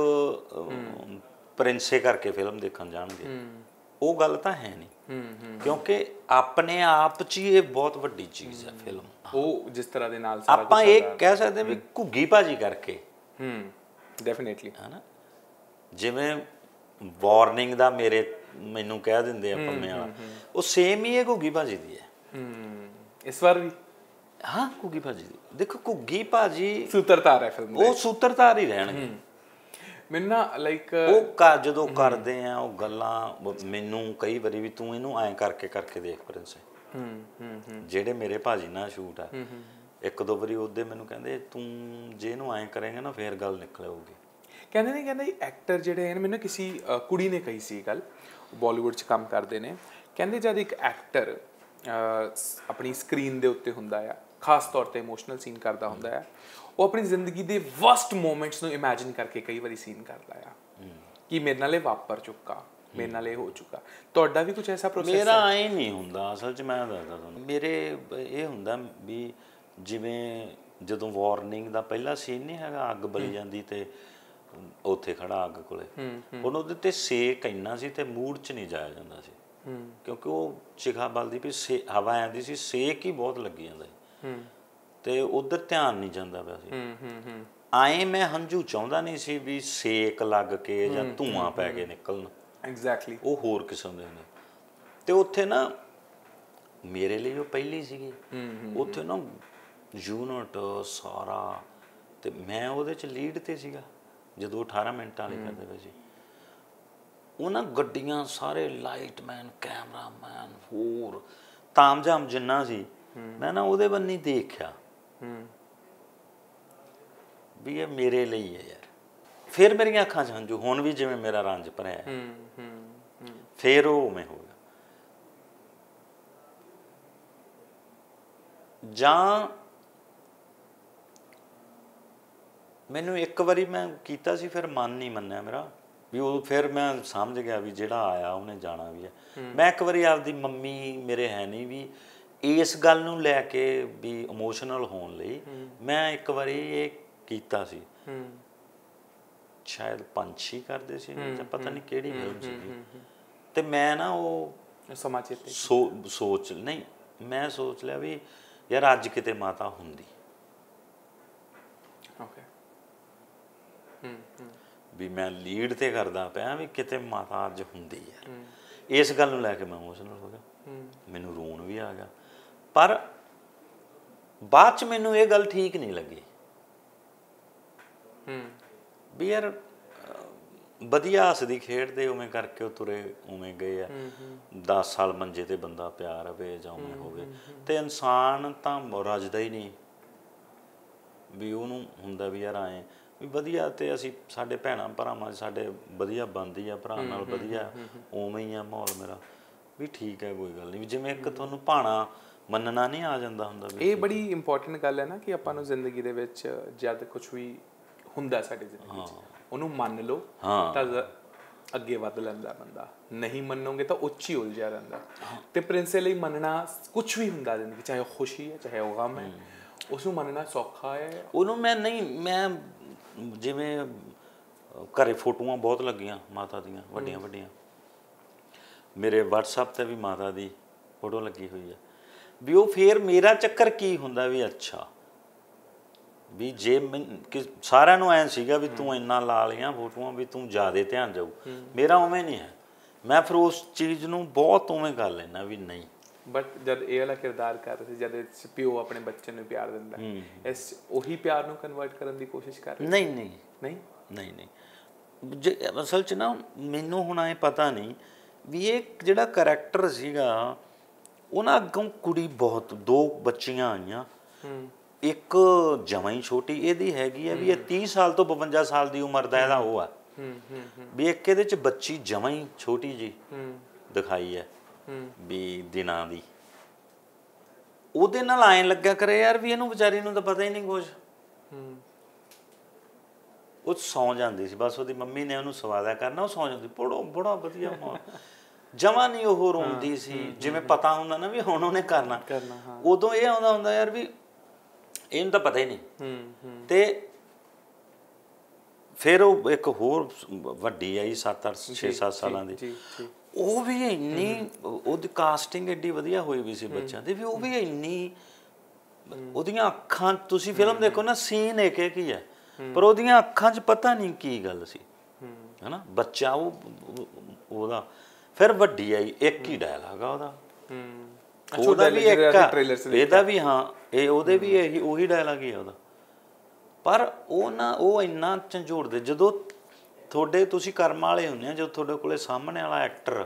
ਪ੍ਰਿੰਸੇ ਕਰਕੇ ਫਿਲਮ ਦੇਖਣ ਜਾਣਗੇ, ਉਹ ਗੱਲ ਤਾਂ ਹੈ ਨਹੀਂ, ਕਿਉਂਕਿ ਆਪਣੇ ਆਪ 'ਚ ਹੀ ਇਹ ਬਹੁਤ ਵੱਡੀ ਚੀਜ਼ ਹੈ ਫਿਲਮ। ਉਹ ਜਿਸ ਤਰ੍ਹਾਂ ਦੇ ਨਾਲ ਆਪਾਂ ਇਹ ਕਹਿ ਸਕਦੇ ਵੀ ਘੁੱਗੀ ਭਾਜੀ ਕਰਕੇ ਡੈਫੀਨੇਟਲੀ, ਹੈ ਨਾ? ਜਿਵੇਂ ਵਾਰਨਿੰਗ ਦਾ ਮੇਰੇ ਮੈਨੂੰ ਕਹਿ ਦਿੰਦੇ ਆ ਪੰਮੇ ਵਾਲਾ, ਉਹ ਸੇਮ ਹੀ ਇਹ ਘੁੱਗੀ ਭਾਜੀ ਦੀ ਹੈ ਇਸ ਵਾਰ ਵੀ। ਹਾਂ, ਘੁੱਗੀ ਭਾਜੀ ਦੀ ਦੇਖੋ, ਘੁੱਗੀ ਭਾਜੀ ਸੂਤਰਧਾਰ ਹੈ ਫਿਲਮ ਦੇ, ਉਹ ਸੂਤਰਧਾਰ ਹੀ ਰਹਿਣਗੇ। ਮੈਨੂੰ ਨਾ ਲਾਈਕ ਉਹ ਜਦੋਂ ਕਰਦੇ ਆ ਉਹ ਗੱਲਾਂ, ਮੈਨੂੰ ਕਈ ਵਾਰੀ ਵੀ ਤੂੰ ਇਹਨੂੰ ਐਂ ਕਰਕੇ ਕਰਕੇ ਦੇਖ ਪ੍ਰਿੰਸ, ਜਿਹੜੇ ਮੇਰੇ ਭਾਜੀ ਨਾਲ ਸ਼ੂਟ ਆ, ਇੱਕ ਦੋ ਵਾਰੀ ਉਹਦੇ ਮੈਨੂੰ ਕਹਿੰਦੇ ਤੂੰ ਜੇ ਇਹਨੂੰ ਐਂ ਕਰੇਂਗਾ ਨਾ ਫੇਰ ਗੱਲ ਨਿਕਲ ਆਊਗੀ। ਕਹਿੰਦੇ ਨੇ ਕਹਿੰਦੇ ਐਕਟਰ ਜਿਹੜੇ ਹਨ, ਮੈਨੂੰ ਕਿਸੇ ਕੁੜੀ ਨੇ ਕਹੀ ਸੀ ਗੱਲ, ਬਾਲੀਵੁੱਡ 'ਚ ਕੰਮ ਕਰਦੇ ਨੇ, ਕਹਿੰਦੇ ਜਦ ਇੱਕ ਐਕਟਰ ਆਪਣੀ ਸਕਰੀਨ ਦੇ ਉੱਤੇ ਹੁੰਦਾ ਆ, ਖਾਸ ਤੌਰ 'ਤੇ ਇਮੋਸ਼ਨਲ ਸੀਨ ਕਰਦਾ ਹੁੰਦਾ ਆ, ਉਹ ਆਪਣੀ ਜ਼ਿੰਦਗੀ ਦੇ ਵਰਸਟ ਮੂਮੈਂਟਸ ਨੂੰ ਇਮੈਜਿਨ ਕਰਕੇ ਕਈ ਵਾਰੀ ਸੀਨ ਕਰਦਾ ਆ ਕਿ ਮੇਰੇ ਨਾਲ ਇਹ ਵਾਪਰ ਚੁੱਕਾ, ਮੇਰੇ ਨਾਲ ਇਹ ਹੋ ਚੁੱਕਾ। ਤੁਹਾਡਾ ਵੀ ਕੁਝ ਐਸਾ ਪ੍ਰੋਸੈਸ? ਮੇਰਾ ਐਂ ਨਹੀਂ ਹੁੰਦਾ ਅਸਲ 'ਚ, ਮੈਂ ਦੱਸਦਾ ਤੁਹਾਨੂੰ। ਮੇਰੇ ਇਹ ਹੁੰਦਾ ਵੀ ਜਿਵੇਂ ਜਦੋਂ ਵਾਰਨਿੰਗ ਦਾ ਪਹਿਲਾ ਸੀਨ ਨਹੀਂ ਹੈਗਾ, ਅੱਗ ਬਲੀ ਜਾਂਦੀ ਤੇ ਉੱਥੇ ਖੜਾ ਅੱਗ ਕੋਲੇ, ਹੁਣ ਉਹਦੇ ਤੇ ਸੇਕ ਇੰਨਾ ਸੀ ਤੇ ਮੂਡ 'ਚ ਨਹੀਂ ਜਾਇਆ ਜਾਂਦਾ ਸੀ, ਕਿਉਂਕਿ ਉਹ ਚਿਖਾ ਬਲਦੀ ਵੀ ਸੇ ਹਵਾ ਆਉਂਦੀ ਸੀ, ਸੇਕ ਹੀ ਬਹੁਤ ਲੱਗੀ ਜਾਂਦਾ ਸੀ ਤੇ ਉਧਰ ਧਿਆਨ ਨਹੀਂ ਜਾਂਦਾ ਪਿਆ ਸੀ। ਆਏ ਮੈਂ ਹੰਝੂ ਚਾਹੁੰਦਾ ਨਹੀਂ ਸੀ ਵੀ ਸੇਕ ਲੱਗ ਕੇ ਜਾਂ ਧੂਆਂ ਪੈ ਕੇ ਨਿਕਲਣ, ਐਗਜ਼ੈਕਟਲੀ ਉਹ ਹੋਰ ਕਿਸਮ ਦੇ ਹੁੰਦੇ। ਤੇ ਉੱਥੇ ਨਾ ਮੇਰੇ ਲਈ ਉਹ ਪਹਿਲੀ ਸੀਗੀ, ਉੱਥੇ ਨਾ ਯੂਨਿਟ ਸਾਰਾ, ਤੇ ਮੈਂ ਉਹਦੇ 'ਚ ਲੀਡ 'ਤੇ ਸੀਗਾ ਜਦੋਂ ਅਠਾਰਾਂ ਮਿੰਟਾਂ ਵਾਲੀ ਕਰਦੇ ਪਏ ਸੀ। ਉਹਨਾਂ ਗੱਡੀਆਂ ਸਾਰੇ ਲਾਈਟਮੈਨ, ਕੈਮਰਾਮੈਨ, ਹੋਰ ਤਾਮਝਾਮ ਜਿੰਨਾ ਸੀ, ਮੈਂ ਨਾ ਉਹਦੇ ਬੰਨੀ ਦੇਖਿਆ ਵੀ ਇਹ ਮੇਰੇ ਲਈ ਹੈ ਯਾਰ। ਫਿਰ ਮੇਰੀਆਂ ਅੱਖਾਂ 'ਚ ਹੰਝੂ, ਹੁਣ ਵੀ ਜਿਵੇਂ ਮੇਰਾ ਰੰਜ ਭਰਿਆ, ਫਿਰ ਉਹ ਉਵੇਂ ਹੋ ਗਿਆ। ਜਾਂ ਮੈਨੂੰ ਇੱਕ ਵਾਰੀ ਮੈਂ ਕੀਤਾ ਸੀ, ਫਿਰ ਮਨ ਨਹੀਂ ਮੰਨਿਆ ਮੇਰਾ ਵੀ ਉਹ, ਫਿਰ ਮੈਂ ਸਮਝ ਗਿਆ ਵੀ ਜਿਹੜਾ ਆਇਆ ਉਹਨੇ ਜਾਣਾ ਵੀ ਹੈ। ਮੈਂ ਇੱਕ ਵਾਰੀ ਆਪਦੀ ਮੰਮੀ ਮੇਰੇ ਹੈ ਨਹੀਂ ਵੀ ਇਸ ਗੱਲ ਨੂੰ ਲੈ ਕੇ ਵੀ ਇਮੋਸ਼ਨਲ ਹੋਣ ਲਈ ਮੈਂ ਇੱਕ ਵਾਰੀ ਇਹ ਕੀਤਾ ਸੀ, ਸ਼ਾਇਦ ਪੰਛੀ ਕਰਦੇ ਸੀ ਜਾਂ ਪਤਾ ਨਹੀਂ ਕਿਹੜੀ ਫਿਲਮ ਸੀਗੀ, ਤੇ ਮੈਂ ਨਾ ਉਹ ਸਮਾਂ ਚੇਤੇ ਸੋ ਸੋਚ ਨਹੀਂ ਮੈਂ ਸੋਚ ਲਿਆ ਵੀ ਯਾਰ ਅੱਜ ਕਿਤੇ ਮਾਤਾ ਹੁੰਦੀ, ਓਕੇ, ਵੀ ਮੈਂ ਲੀਡ ਤੇ ਕਰਦਾ ਪਿਆ ਵੀ ਕਿਤੇ ਮਾਤਾ ਅੱਜ ਹੁੰਦੀ ਯਾਰ। ਇਸ ਗੱਲ ਨੂੰ ਲੈ ਕੇ ਮੈਂ ਇਮੋਸ਼ਨਲ ਹੋ ਗਿਆ, ਮੈਨੂੰ ਰੋਣ ਵੀ ਆ ਗਿਆ। ਪਰ ਬਾਅਦ 'ਚ ਮੈਨੂੰ ਇਹ ਗੱਲ ਠੀਕ ਨਹੀਂ ਲੱਗੀ ਵੀ ਯਾਰ ਵਧੀਆ ਹੱਸਦੀ ਖੇਡਦੇ ਉਵੇਂ ਕਰਕੇ ਉਹ ਤੁਰੇ ਉਵੇਂ ਗਏ ਆ, ਦਸ ਸਾਲ ਮੰਜੇ ਤੇ ਬੰਦਾ ਪਿਆ ਰਵੇ ਜਾਂ ਉਵੇਂ ਹੋਵੇ, ਤੇ ਇਨਸਾਨ ਤਾਂ ਰੱਜਦਾ ਹੀ ਨਹੀਂ ਵੀ ਉਹਨੂੰ ਹੁੰਦਾ ਵੀ ਯਾਰ ਆਏ ਵੀ ਵਧੀਆ ਤੇ ਅਸੀਂ ਸਾਡੇ ਭੈਣਾਂ ਭਰਾਵਾਂ ਸਾਡੇ ਵਧੀਆ ਬਣਦੀ ਆ ਭਰਾ ਨਾਲ ਵਧੀਆ ਉਵੇਂ ਹੀ ਆ ਮਾਹੌਲ ਮੇਰਾ ਵੀ ਠੀਕ ਹੈ ਕੋਈ ਗੱਲ ਨਹੀਂ ਜਿਵੇਂ ਇੱਕ ਤੁਹਾਨੂੰ ਭਾਣਾ ਮੰਨਣਾ ਨਹੀਂ ਆ ਜਾਂਦਾ ਹੁੰਦਾ ਇਹ ਬੜੀ ਇੰਪੋਰਟੈਂਟ ਗੱਲ ਹੈ ਨਾ ਕਿ ਆਪਾਂ ਨੂੰ ਜ਼ਿੰਦਗੀ ਦੇ ਵਿੱਚ ਜਦ ਕੁਝ ਵੀ ਹੁੰਦਾ ਸਾਡੀ ਜ਼ਿੰਦਗੀ 'ਚ ਉਹਨੂੰ ਮੰਨ ਲਓ ਤਾਂ ਅੱਗੇ ਵੱਧ ਲੈਂਦਾ ਬੰਦਾ ਨਹੀਂ ਮੰਨੋਗੇ ਤਾਂ ਉੱਚ ਹੀ ਉਲਝਿਆ ਰਹਿੰਦਾ ਤੇ ਪ੍ਰਿੰਸੇ ਲਈ ਮੰਨਣਾ ਕੁਝ ਵੀ ਹੁੰਦਾ ਜ਼ਿੰਦਗੀ ਚਾਹੇ ਉਹ ਖੁਸ਼ੀ ਹੈ ਚਾਹੇ ਉਹ ਗਮ ਹੈ ਉਸਨੂੰ ਮੰਨਣਾ ਸੌਖਾ ਹੈ ਉਹਨੂੰ ਮੈਂ ਨਹੀਂ ਮੈਂ ਜਿਵੇਂ ਘਰੇ ਫੋਟੋਆਂ ਬਹੁਤ ਲੱਗੀਆਂ ਮਾਤਾ ਦੀਆਂ ਵੱਡੀਆਂ ਵੱਡੀਆਂ ਮੇਰੇ WhatsApp ਤੇ ਵੀ ਮਾਤਾ ਦੀ ਫੋਟੋ ਲੱਗੀ ਹੋਈ ਹੈ ਵੀ ਉਹ ਫਿਰ ਮੇਰਾ ਚੱਕਰ ਕੀ ਹੁੰਦਾ ਵੀ ਅੱਛਾ ਵੀ ਜੇ ਕਿ ਸਾਰਿਆਂ ਨੂੰ ਐਂ ਸੀਗਾ ਵੀ ਤੂੰ ਇੰਨਾ ਲਾ ਲਈਆਂ ਫੋਟੋਆਂ ਵੀ ਤੂੰ ਜ਼ਿਆਦਾ ਧਿਆਨ ਜਾਊ ਮੇਰਾ ਉਵੇਂ ਨਹੀਂ ਹੈ ਮੈਂ ਫਿਰ ਉਸ ਚੀਜ਼ ਨੂੰ ਬਹੁਤ ਉਵੇਂ ਕਰ ਲੈਣਾ ਵੀ ਨਹੀਂ ਬਟ ਜਦ ਇਹ ਵਾਲਾ ਕਿਰਦਾਰ ਕਰ ਰਹੇ ਸੀ ਜਦ ਪਿਓ ਆਪਣੇ ਬੱਚੇ ਨੂੰ ਪਿਆਰ ਦਿੰਦਾ ਇਸ ਉਹੀ ਪਿਆਰ ਨੂੰ ਕਨਵਰਟ ਕਰਨ ਦੀ ਕੋਸ਼ਿਸ਼ ਕਰ ਰਹੇ ਨਹੀਂ ਨਹੀਂ ਨਹੀਂ ਨਹੀਂ ਨਹੀਂ ਜੇ ਅਸਲ 'ਚ ਨਾ ਮੈਨੂੰ ਹੁਣ ਇਹ ਪਤਾ ਨਹੀਂ ਵੀ ਇਹ ਜਿਹੜਾ ਕਰੈਕਟਰ ਸੀਗਾ ਉਹਨਾਂ ਅੱਗੋਂ ਕੁੜੀ ਬਹੁਤ ਦੋ ਬੱਚੀਆਂ ਆਈਆਂ ਇੱਕ ਜਮਾਂ ਹੀ ਛੋਟੀ ਇਹਦੀ ਹੈਗੀ ਹੈ ਵੀ ਇਹ ਤੀਹ ਸਾਲ ਤੋਂ ਬਵੰਜਾ ਸਾਲ ਦੀ ਉਮਰ ਦਾ ਇਹਦਾ ਉਹ ਆ ਵੀ ਇੱਕ ਇਹਦੇ 'ਚ ਬੱਚੀ ਜਮਾਂ ਹੀ ਛੋਟੀ ਜੀ ਦਿਖਾਈ ਹੈ ਵੀ ਦਿਨਾਂ ਦੀ ਉਹਦੇ ਨਾਲ ਐਂ ਲੱਗਿਆ ਕਰੇ ਯਾਰ ਵੀ ਇਹਨੂੰ ਵਿਚਾਰੀ ਨੂੰ ਤਾਂ ਪਤਾ ਹੀ ਨਹੀਂ ਕੁਝ ਉਹ ਸੌਂ ਜਾਂਦੀ ਸੀ ਬਸ ਉਹਦੀ ਮੰਮੀ ਨੇ ਉਹਨੂੰ ਸਵਾਦਿਆ ਕਰਨਾ ਉਹ ਸੌਂ ਜਾਂਦੀ ਬੜਾ ਬੜਾ ਵਧੀਆ ਜਮਾਂ ਨਹੀਂ ਉਹ ਰੋਂਦੀ ਸੀ ਜਿਵੇਂ ਪਤਾ ਹੁੰਦਾ ਨਾ ਵੀ ਹੁਣ ਉਹਨੇ ਕਰਨਾ ਉਦੋਂ ਇਹ ਆਉਂਦਾ ਹੁੰਦਾ ਯਾਰ ਵੀ ਇਹਨੂੰ ਤਾਂ ਪਤਾ ਹੀ ਨਹੀਂ ਤੇ ਫਿਰ ਉਹ ਇੱਕ ਹੋਰ ਵੱਡੀ ਆਈ ਸੱਤ ਅੱਠ ਛੇ ਸੱਤ ਸਾਲਾਂ ਦੀ ਉਹ ਵੀ ਇੰਨੀ ਉਹਦੀ ਕਾਸਟਿੰਗ ਐਡੀ ਵਧੀਆ ਹੋਈ ਵੀ ਸੀ ਬੱਚਿਆਂ ਦੀ ਵੀ ਉਹ ਵੀ ਇੰਨੀ ਉਹਦੀਆਂ ਅੱਖਾਂ ਤੁਸੀਂ ਫਿਲਮ ਦੇਖੋ ਨਾ ਸੀਨ ਇੱਕ ਇੱਕ ਹੀ ਹੈ ਪਰ ਉਹਦੀਆਂ ਅੱਖਾਂ 'ਚ ਪਤਾ ਨਹੀਂ ਕੀ ਗੱਲ ਸੀ ਹਨਾ ਬੱਚਾ ਉਹ ਉਹਦਾ ਫਿਰ ਵੱਡੀ ਆਈ ਇੱਕ ਹੀ ਡਾਇਲਾਗ ਆ ਉਹਦਾ ਉਹਦਾ ਵੀ ਇੱਕ ਆ ਇਹਦਾ ਵੀ ਹਾਂ ਇਹ ਉਹਦੇ ਵੀ ਇਹੀ ਉਹੀ ਡਾਇਲਾਗ ਹੀ ਆ ਉਹਦਾ ਪਰ ਉਹ ਨਾ ਉਹ ਇੰਨਾ ਝੰਜੋੜਦੇ ਜਦੋਂ ਤੁਹਾਡੇ ਤੁਸੀਂ ਕਰਮ ਵਾਲੇ ਹੁੰਦੇ ਆ ਜਦੋਂ ਤੁਹਾਡੇ ਕੋਲੇ ਸਾਹਮਣੇ ਵਾਲਾ ਐਕਟਰ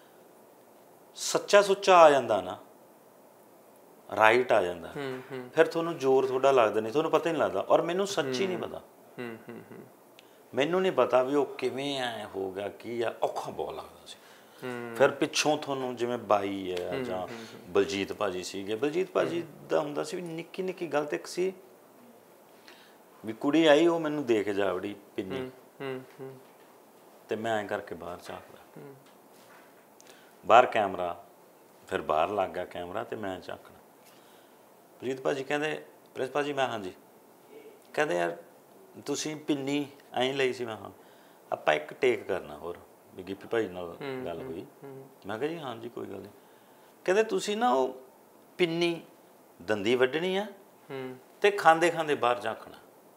ਸੱਚਾ ਸੁੱਚਾ ਆ ਜਾਂਦਾ ਨਾ ਰਾਈਟ ਆ ਜਾਂਦਾ ਫਿਰ ਤੁਹਾਨੂੰ ਜ਼ੋਰ ਤੁਹਾਡਾ ਲੱਗਦਾ ਨਹੀਂ ਤੁਹਾਨੂੰ ਪਤਾ ਹੀ ਨਹੀਂ ਲੱਗਦਾ ਔਰ ਮੈਨੂੰ ਸੱਚੀ ਨਹੀਂ ਪਤਾ ਮੈਨੂੰ ਨਹੀਂ ਪਤਾ ਵੀ ਉਹ ਕਿਵੇਂ ਐ ਹੋ ਗਿਆ ਕੀ ਆ ਔਖਾ ਬਹੁਤ ਲੱਗਦਾ ਸੀ ਫਿਰ ਪਿੱਛੋਂ ਤੁਹਾਨੂੰ ਜਿਵੇਂ ਬਾਈ ਹੈ ਜਾਂ ਬਲਜੀਤ ਭਾਜੀ ਸੀਗੇ ਬਲਜੀਤ ਭਾਜੀ ਦਾ ਹੁੰਦਾ ਸੀ ਵੀ ਨਿੱਕੀ ਨਿੱਕੀ ਗਲਤ ਇੱਕ ਸੀ ਵੀ ਕੁੜੀ ਆਈ ਉਹ ਮੈਨੂੰ ਦੇਖ ਜਾ ਵੜੀ ਪਿੰਨੀ ਤੇ ਮੈਂ ਐਂ ਕਰਕੇ ਬਾਹਰ ਝਾਕਦਾ ਬਾਹਰ ਕੈਮਰਾ ਫਿਰ ਬਾਹਰ ਲੱਗ ਗਿਆ ਕੈਮਰਾ ਤੇ ਮੈਂ ਝਾਕਣਾ ਬਲਜੀਤ ਭਾਜੀ ਕਹਿੰਦੇ ਪ੍ਰਿੰਸ ਭਾਜੀ ਮੈਂ ਹਾਂਜੀ ਕਹਿੰਦੇ ਯਾਰ ਤੁਸੀਂ ਪਿੰਨੀ ਐਂ ਲਈ ਸੀ ਮੈਂ ਹਾਂ ਆਪਾਂ ਇੱਕ ਟੇਕ ਕਰਨਾ ਹੋਰ ਵੀ ਗਿੱਪੀ ਭਾਈ ਨਾਲ ਗੱਲ ਹੋਈ ਮੈਂ ਕਿਹਾ ਜੀ ਹਾਂਜੀ ਕੋਈ ਗੱਲ ਨਹੀਂ ਕਹਿੰਦੇ ਤੁਸੀਂ ਨਾ ਉਹ ਪਿੰਨੀ ਦੰਦੀ ਵੱਢਣੀ ਆ ਤੇ ਖਾਂਦੇ ਖਾਂਦੇ ਬਾਹਰ ਝਾਕਣਾ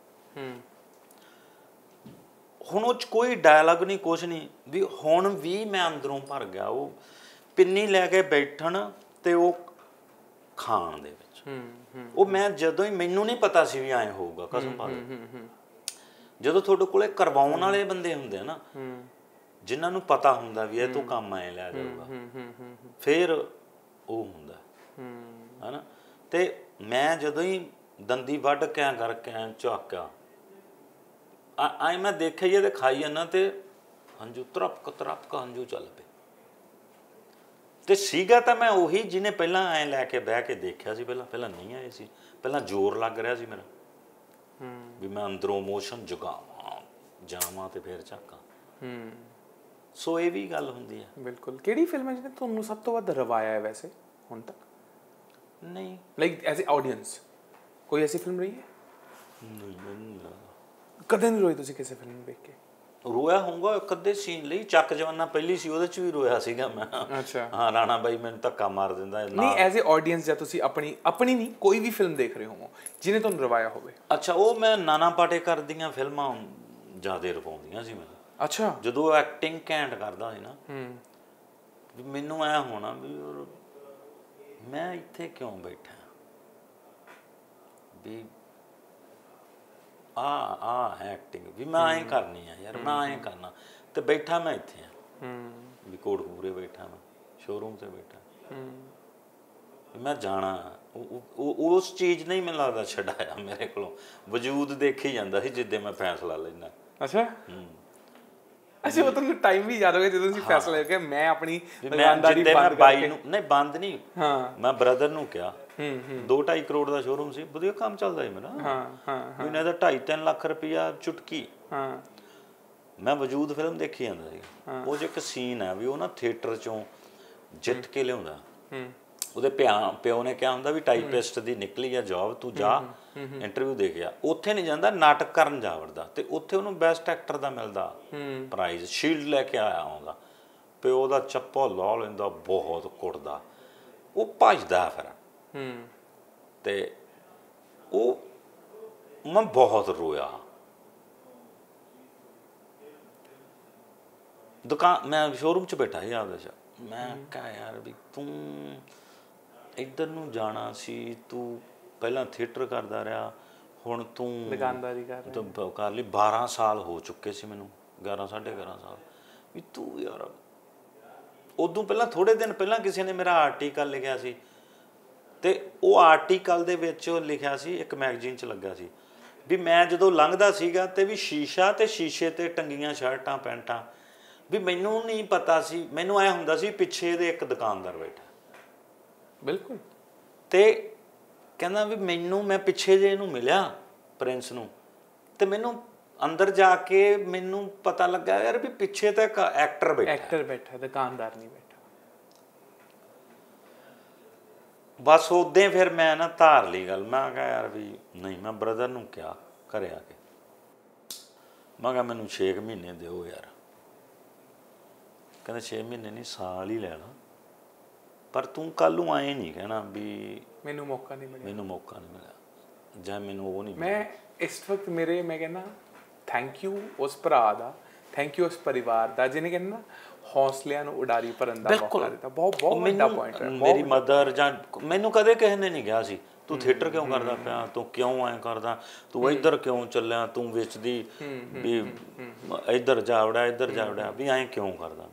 ਹੁਣ ਉਹ 'ਚ ਕੋਈ ਡਾਇਲਾਗ ਨਹੀਂ ਕੁਛ ਨਹੀਂ ਵੀ ਹੁਣ ਵੀ ਮੈਂ ਅੰਦਰੋਂ ਭਰ ਗਿਆ ਉਹ ਪਿੰਨੀ ਲੈ ਕੇ ਬੈਠਣ ਤੇ ਉਹ ਖਾਣ ਦੇ ਵਿੱਚ ਉਹ ਮੈਂ ਜਦੋਂ ਹੀ ਮੈਨੂੰ ਨਹੀਂ ਪਤਾ ਸੀ ਵੀ ਐਂ ਹੋਊਗਾ ਕਸਮ ਪਾ ਜਦੋਂ ਤੁਹਾਡੇ ਕੋਲੇ ਕਰਵਾਉਣ ਵਾਲੇ ਬੰਦੇ ਹੁੰਦੇ ਆ ਨਾ ਜਿਨ੍ਹਾਂ ਨੂੰ ਪਤਾ ਹੁੰਦਾ ਵੀ ਇਹ ਤੋਂ ਕੰਮ ਐ ਲੈ ਜਾਊਗਾ ਫਿਰ ਉਹ ਹੁੰਦਾ ਹਨਾ ਤੇ ਮੈਂ ਜਦੋਂ ਹੀ ਦੰਦੀ ਵੱਢ ਕੇ ਐਂ ਕਰਕੇ ਐਂ ਝਾਕਿਆ ਆਏ ਮੈਂ ਦੇਖਿਆ ਤੇ ਖਾਈ ਜਾਂਦਾ ਤੇ ਹੰਝੂ ਤਰਪਕ ਤਰਪਕ ਹੰਝੂ ਚੱਲ ਪਏ ਤੇ ਸੀਗਾ ਤਾਂ ਮੈਂ ਉਹੀ ਜਿਹਨੇ ਪਹਿਲਾਂ ਐਂ ਲੈ ਕੇ ਬਹਿ ਕੇ ਦੇਖਿਆ ਸੀ ਪਹਿਲਾਂ ਪਹਿਲਾਂ ਨਹੀਂ ਆਏ ਸੀ ਪਹਿਲਾਂ ਜ਼ੋਰ ਲੱਗ ਰਿਹਾ ਸੀ ਮੇਰਾ ਵੀ ਮੈਂ ਅੰਦਰੋਂ ਇਮੋਸ਼ਨ ਜਗਾਵਾਂ ਜਾਵਾਂ ਤੇ ਫਿਰ ਝਾਕਾਂ ਸੋ ਇਹ ਵੀ ਗੱਲ ਹੁੰਦੀ ਹੈ ਬਿਲਕੁਲ ਕਿਹੜੀ ਫਿਲਮ ਹੈ ਜਿਹਨੇ ਤੁਹਾਨੂੰ ਸਭ ਤੋਂ ਵੱਧ ਰਵਾਇਆ ਹੈ ਵੈਸੇ ਹੁਣ ਤੱਕ ਨਹੀਂ ਲਾਈਕ ਐਜ਼ ਅ ਆਡੀਅੰਸ ਕੋਈ ਐਸੀ ਫਿਲਮ ਰਹੀ ਹੈ ਨਹੀਂ ਕਦੇ ਨਹੀਂ ਰੋਏ ਤੁਸੀਂ ਕਿਸੇ ਫਿਲਮ ਨੂੰ ਵੇਖ ਕੇ ਰੋਇਆ ਹੋਊਗਾ ਇੱਕ ਅੱਧੇ ਸੀਨ ਲਈ ਚੱਕ ਜਵਾਨਾ ਪਹਿਲੀ ਸੀ ਉਹਦੇ 'ਚ ਵੀ ਰੋਇਆ ਸੀਗਾ ਮੈਂ ਅੱਛਾ ਹਾਂ ਰਾਣਾ ਬਾਈ ਮੈਨੂੰ ਧੱਕਾ ਮਾਰ ਦਿੰਦਾ ਨਹੀਂ ਐਜ਼ ਅ ਆਡੀਅੰਸ ਜਾਂ ਤੁਸੀਂ ਆਪਣੀ ਆਪਣੀ ਨਹੀਂ ਕੋਈ ਵੀ ਫਿਲਮ ਦੇਖ ਰਹੇ ਹੋ ਜਿਹਨੇ ਤੁਹਾਨੂੰ ਰਵਾਇਆ ਹੋਵੇ ਅੱਛਾ ਉਹ ਮੈਂ ਨਾਨਾ ਪਾਟੇਕਰ ਦੀਆਂ ਫਿਲਮਾਂ ਜ਼ਿਆਦਾ ਰਵਾਉਂਦੀਆਂ ਸੀ ਮੈਨੂੰ ਅੱਛਾ ਜਦੋਂ ਐਕਟਿੰਗ ਘੈਂਟ ਕਰਦਾ ਸੀ ਨਾ ਵੀ ਮੈਨੂੰ ਐ ਹੋਣਾ ਵੀ ਮੈਂ ਇੱਥੇ ਕਿਉਂ ਬੈਠਾ ਵੀ ਆ ਆ ਐਕਟਿੰਗ ਵੀ ਮੈਂ ਐਂ ਕਰਨੀ ਆ ਯਾਰ ਮੈਂ ਐਂ ਕਰਨਾ ਤੇ ਬੈਠਾ ਮੈਂ ਇੱਥੇ ਆ ਵੀ ਕੋਟਕਪੂਰੇ ਬੈਠਾ ਮੈਂ ਸ਼ੋਰੂਮ ਤੇ ਬੈਠਾ ਮੈਂ ਜਾਣਾ। ਉਸ ਚੀਜ਼ ਨਹੀਂ ਮੈਨੂੰ ਲੱਗਦਾ ਛਡਾਇਆ ਮੇਰੇ ਕੋਲੋਂ, ਵਜੂਦ ਦੇਖੀ ਜਾਂਦਾ ਸੀ ਜਿੱਦੇ ਮੈਂ ਫੈਸਲਾ ਲੈਣਾ। ਅੱਛਾ ਅੱਛਾ, ਉਹ ਤੁਹਾਨੂੰ ਟਾਈਮ ਵੀ ਯਾਦ ਹੋ ਗਿਆ ਜਦੋਂ ਤੁਸੀਂ ਫੈਸਲਾ ਲਿਆ ਕਿ ਮੈਂ ਆਪਣੀ ਦੁਕਾਨਦਾਰੀ ਬੰਦ ਬਾਈ ਨੂੰ ਨਹੀਂ ਬੰਦ ਨਹੀਂ, ਹਾਂ ਮੈਂ ਬ੍ਰਦਰ ਨੂੰ ਕਿਹਾ ਦੋ ਢਾਈ ਕਰੋੜ ਦਾ ਸ਼ੋਰੂਮ ਸੀ, ਵਧੀਆ ਕੰਮ ਚੱਲਦਾ ਸੀ ਮੇਰਾ, ਹਾਂ ਹਾਂ ਇਹਨਾਂ ਦਾ ਢਾਈ ਤਿੰਨ ਲੱਖ ਰੁਪਇਆ ਚੁਟਕੀ। ਹਾਂ ਮੈਂ ਵਜੂਦ ਫਿਲਮ ਦੇਖੀ ਜਾਂਦਾ ਸੀ, ਉਹ 'ਚ ਇੱਕ ਸੀਨ ਹੈ ਵੀ ਉਹ ਨਾ ਥੀਏਟਰ ਚੋਂ ਜਿੱਤ ਕੇ ਲਿਆਉਂਦਾ, ਉਹਦੇ ਪਿਆ ਪਿਓ ਨੇ ਕਿਹਾ ਹੁੰਦਾ ਵੀ ਟਾਈਪਿਸਟ ਦੀ ਨਿਕਲੀ ਆ ਜੋਬ, ਤੂੰ ਜਾ ਇੰਟਰਵਿਊ ਦੇ ਕੇ ਆ। ਉੱਥੇ ਨਹੀਂ ਜਾਂਦਾ, ਨਾਟਕ ਕਰਨ ਜਾ ਵੜਦਾ, ਤੇ ਉੱਥੇ ਉਹਨੂੰ ਬੈਸਟ ਐਕਟਰ ਦਾ ਮਿਲਦਾ ਪ੍ਰਾਈਜ਼, ਸ਼ੀਲਡ ਲੈ ਕੇ ਆਇਆ ਆਉਂਦਾ, ਪਿਓ ਦਾ ਚੱਪਲ ਲਾ ਲੈਂਦਾ, ਬਹੁਤ ਕੁੱਟਦਾ, ਉਹ ਭੱਜਦਾ ਫਿਰ, ਤੇ ਉਹ ਮੈਂ ਬਹੁਤ ਰੋਇਆ। ਦੁਕਾਨ ਮੈਂ ਸ਼ੋਰੂਮ 'ਚ ਬੈਠਾ ਸੀ ਆਪਦੇ 'ਚ, ਮੈਂ ਕਿਹਾ ਯਾਰ ਵੀ ਤੂੰ ਇੱਧਰ ਨੂੰ ਜਾਣਾ ਸੀ, ਤੂੰ ਪਹਿਲਾਂ ਥੀਏਟਰ ਕਰਦਾ ਰਿਹਾ, ਹੁਣ ਤੂੰ ਦੁਕਾਨਦਾਰੀ ਕਰ ਰਿਹਾ ਕਰ ਲਈ, ਬਾਰਾਂ ਸਾਲ ਹੋ ਚੁੱਕੇ ਸੀ ਮੈਨੂੰ, ਗਿਆਰਾਂ ਸਾਢੇ ਗਿਆਰਾਂ ਸਾਲ, ਵੀ ਤੂੰ ਯਾਰ। ਉਦੋਂ ਪਹਿਲਾਂ ਥੋੜ੍ਹੇ ਦਿਨ ਪਹਿਲਾਂ ਕਿਸੇ ਨੇ ਮੇਰਾ ਆਰਟੀਕਲ ਲਿਖਿਆ ਸੀ, ਤੇ ਉਹ ਆਰਟੀਕਲ ਦੇ ਵਿੱਚ ਲਿਖਿਆ ਸੀ, ਇੱਕ ਮੈਗਜ਼ੀਨ 'ਚ ਲੱਗਾ ਸੀ ਵੀ ਮੈਂ ਜਦੋਂ ਲੰਘਦਾ ਸੀਗਾ ਤੇ ਵੀ ਸ਼ੀਸ਼ਾ ਤੇ ਸ਼ੀਸ਼ੇ ਤੇ ਟੰਗੀਆਂ ਸ਼ਰਟਾਂ ਪੈਂਟਾਂ, ਵੀ ਮੈਨੂੰ ਨਹੀਂ ਪਤਾ ਸੀ, ਮੈਨੂੰ ਐ ਹੁੰਦਾ ਸੀ ਪਿੱਛੇ ਦੇ ਇੱਕ ਦੁਕਾਨਦਾਰ ਬੈਠਾ। ਬਿਲਕੁਲ। ਤੇ ਕਹਿੰਦਾ ਵੀ ਮੈਨੂੰ, ਮੈਂ ਪਿੱਛੇ ਜੇ ਇਹਨੂੰ ਮਿਲਿਆ ਪ੍ਰਿੰਸ ਨੂੰ, ਤੇ ਮੈਨੂੰ ਅੰਦਰ ਜਾ ਕੇ ਮੈਨੂੰ ਪਤਾ ਲੱਗਾ ਯਾਰ ਵੀ ਪਿੱਛੇ ਤਾਂ ਇੱਕ ਐਕਟਰ ਬੈਠਾ, ਐਕਟਰ ਬੈਠਾ, ਦੁਕਾਨਦਾਰ ਨਹੀਂ ਬੈਠਾ। ਬਸ ਉਦੋਂ ਫਿਰ ਮੈਂ ਨਾ ਧਾਰ ਲਈ ਗੱਲ, ਮੈਂ ਕਿਹਾ ਯਾਰ ਵੀ ਨਹੀਂ, ਮੈਂ ਬ੍ਰਦਰ ਨੂੰ ਕਿਹਾ ਘਰੇ ਆ ਕੇ, ਮੈਂ ਕਿਹਾ ਮੈਨੂੰ ਛੇ ਕੁ ਮਹੀਨੇ ਦਿਓ ਯਾਰ। ਕਹਿੰਦਾ ਛੇ ਮਹੀਨੇ ਨਹੀਂ, ਸਾਲ ਹੀ ਲੈ ਲਾ, ਪਰ ਤੂੰ ਕੱਲ੍ਹ ਨੂੰ ਆਏ ਨਹੀਂ ਕਹਿਣਾ ਵੀ ਮੈਨੂੰ ਮੌਕਾ ਨਹੀਂ ਮਿਲਿਆ, ਮੈਨੂੰ ਮੌਕਾ ਨਹੀਂ ਮਿਲਿਆ ਜਾਂ ਮੈਨੂੰ ਉਹ ਨਹੀਂ। ਮੈਂ ਇਸ ਵਕਤ ਮੇਰੇ ਮੈਂ ਕਹਿੰਦਾ ਥੈਂਕ ਯੂ ਉਸ ਭਰਾ ਦਾ, ਥੈਂਕ ਯੂ ਉਸ ਪਰਿਵਾਰ ਦਾ ਜਿਹਨੇ ਕਹਿੰਦਾ ਹੌਸਲਿਆਂ ਨੂੰ ਉਡਾਰੀ ਭਰਨ ਦਾ ਮੌਕਾ ਦਿੱਤਾ। ਬਹੁਤ ਬਹੁਤ ਵੱਡਾ ਪੁਆਇੰਟ ਹੈ। ਮੇਰੀ ਮਦਰ ਜਾਂ ਮੈਨੂੰ ਕਦੇ ਕਿਸੇ ਨੇ ਨਹੀਂ ਕਿਹਾ ਸੀ ਤੂੰ ਥੀਏਟਰ ਕਿਉਂ ਕਰਦਾ ਪਿਆ, ਤੂੰ ਕਿਉਂ ਐਂ ਕਰਦਾ, ਤੂੰ ਇੱਧਰ ਕਿਉਂ ਚੱਲਿਆ, ਤੂੰ ਵੇਚਦੀ ਵੀ ਇੱਧਰ ਜਾ ਵੜਿਆ, ਇੱਧਰ ਜਾ ਵੜਿਆ, ਵੀ ਐਂ ਕਿਉਂ ਕਰਦਾ,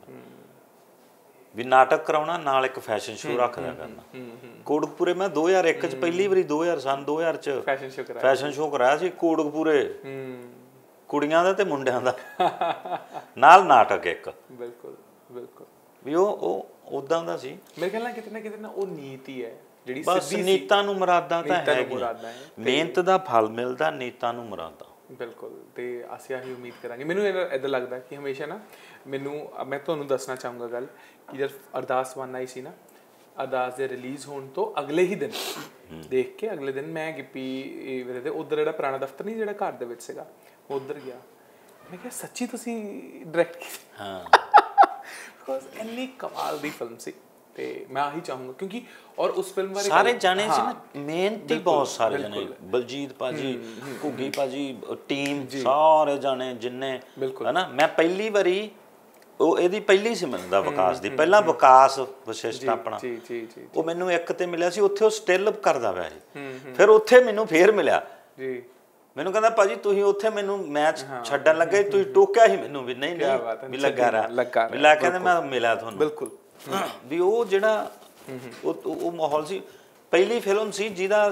ਵੀ ਨਾਟਕ ਕਰਾਉਣਾ ਨਾਲ ਇੱਕ ਫੈਸ਼ਨ ਸ਼ੋਅ ਰੱਖਦਾ ਕਰਨਾ। ਕੋਟਕਪੂਰੇ ਮੈਂ ਦੋ ਹਜ਼ਾਰ ਇੱਕ 'ਚ ਪਹਿਲੀ ਵਾਰੀ ਦੋ ਹਜ਼ਾਰ ਸਨ ਦੋ ਹਜ਼ਾਰ 'ਚ ਫੈਸ਼ਨ ਸ਼ੋਅ ਕਰਾਇਆ ਫੈਸ਼ਨ ਸ਼ੋਅ ਕਰਾਇਆ ਸੀ ਕੋਟਕਪੂਰੇ, ਕੁੜੀਆਂ ਦਾ ਤੇ ਮੁੰਡਿਆਂ ਦਾ, ਨਾਲ ਨਾਟਕ ਇੱਕ। ਬਿਲਕੁਲ ਬਿਲਕੁਲ, ਵੀ ਉਹ ਉਹ ਉਦਾਂ ਦਾ ਸੀ। ਮੇਰੇ ਖਿਆਲ ਨਾਲ ਕਿਤੇ ਨਾ ਕਿਤੇ ਨਾ ਉਹ ਨੀਤੀ ਹੈ ਜਿਹੜੀ ਬਸ ਨੀਤਾਂ ਨੂੰ ਮੁਰਾਦਾਂ ਤਾਂ ਹੈਗੀਆਂ, ਮਿਹਨਤ ਦਾ ਫਲ ਮਿਲਦਾ, ਨੀਤਾਂ ਨੂੰ ਮੁਰਾਦਾਂ। ਬਿਲਕੁਲ, ਤੇ ਅਸੀਂ ਆਹੀ ਉਮੀਦ ਕਰਾਂਗੇ। ਮੈਨੂੰ ਇੱਦਾਂ ਲੱਗਦਾ ਕਿ ਹਮੇਸ਼ਾ ਨਾ ਮੈਨੂੰ, ਮੈਂ ਤੁਹਾਨੂੰ ਦੱਸਣਾ ਚਾਹੂੰਗਾ ਗੱਲ ਕਿ ਜਦ ਅਰਦਾਸ ਵਨ ਆਈ ਸੀ ਨਾ, ਅਰਦਾਸ ਦੇ ਰਿਲੀਜ਼ ਹੋਣ ਤੋਂ ਅਗਲੇ ਹੀ ਦਿਨ ਦੇਖ ਕੇ ਅਗਲੇ ਦਿਨ ਮੈਂ ਗਿੱਪੀ ਵੀਰੇ ਦੇ ਉੱਧਰ ਜਿਹੜਾ ਪੁਰਾਣਾ ਦਫ਼ਤਰ ਨਹੀਂ ਜਿਹੜਾ ਘਰ ਦੇ ਵਿੱਚ ਸੀਗਾ, ਉੱਧਰ ਗਿਆ। ਮੈਂ ਕਿਹਾ ਸੱਚੀ ਤੁਸੀਂ ਡਾਇਰੈਕਟ ਕੀਤੀ? ਹਾਂ, ਬਿਕੋਜ਼ ਇੰਨੀ ਕਮਾਲ ਦੀ ਫਿਲਮ ਸੀ, ਤੇ ਮੈਂ ਆਹੀ ਚਾਹੂੰਗਾ ਕਿਉਂਕਿ ਔਰ ਉਸ ਫਿਲਮ ਬਾਰੇ ਸਾਰੇ ਜਾਣੇ ਸੀ ਨਾ, ਮਿਹਨਤੀ ਬਹੁਤ ਸਾਰੇ ਜਾਣੇ, ਬਲਜੀਤ ਭਾਜੀ, ਘੁੱਗੀ ਭਾਜੀ, ਟੀਮ ਸਾਰੇ ਜਾਣੇ ਜਿੰਨੇ ਹੈ ਨਾ। ਮੈਂ ਪਹਿਲੀ ਵਾਰੀ ਉਹ ਇਹਦੀ ਪਹਿਲੀ ਸੀ ਮੈਨੂੰ ਦਾ ਵਿਕਾਸ ਦੀ, ਪਹਿਲਾਂ ਵਿਕਾਸ ਵਸ਼ਿਸ਼ਟ ਆਪਣਾ, ਉਹ ਮੈਨੂੰ ਇੱਕ ਤੇ ਮਿਲਿਆ ਸੀ, ਉੱਥੇ ਉਹ ਸਟਿਲ ਕਰਦਾ ਪਿਆ ਸੀ, ਫਿਰ ਉੱਥੇ ਮੈਨੂੰ ਫੇਰ ਮਿਲਿਆ ਜੀ, ਮੈਨੂੰ ਕਹਿੰਦਾ ਭਾਜੀ ਤੁਸੀਂ ਉੱਥੇ ਮੈਨੂੰ ਮੈਚ ਛੱਡਣ ਲੱਗੇ, ਤੁਸੀਂ ਟੋਕਿਆ ਸੀ ਮੈਨੂੰ ਵੀ ਨਹੀਂ ਨਹੀਂ ਵੀ ਲੱਗਾ ਰਹਾ, ਵੀ ਲੱਗ ਕਹਿੰਦੇ ਮੈਂ ਮਿਲਿਆ ਤੁਹਾਨੂੰ। ਬਿਲਕੁਲ, ਵੀ ਉਹ ਜਿਹੜਾ ਉਹ ਉਹ ਮਾਹੌਲ ਸੀ। ਪਹਿਲੀ ਫਿਲਮ ਸੀ ਜਿਹਦਾ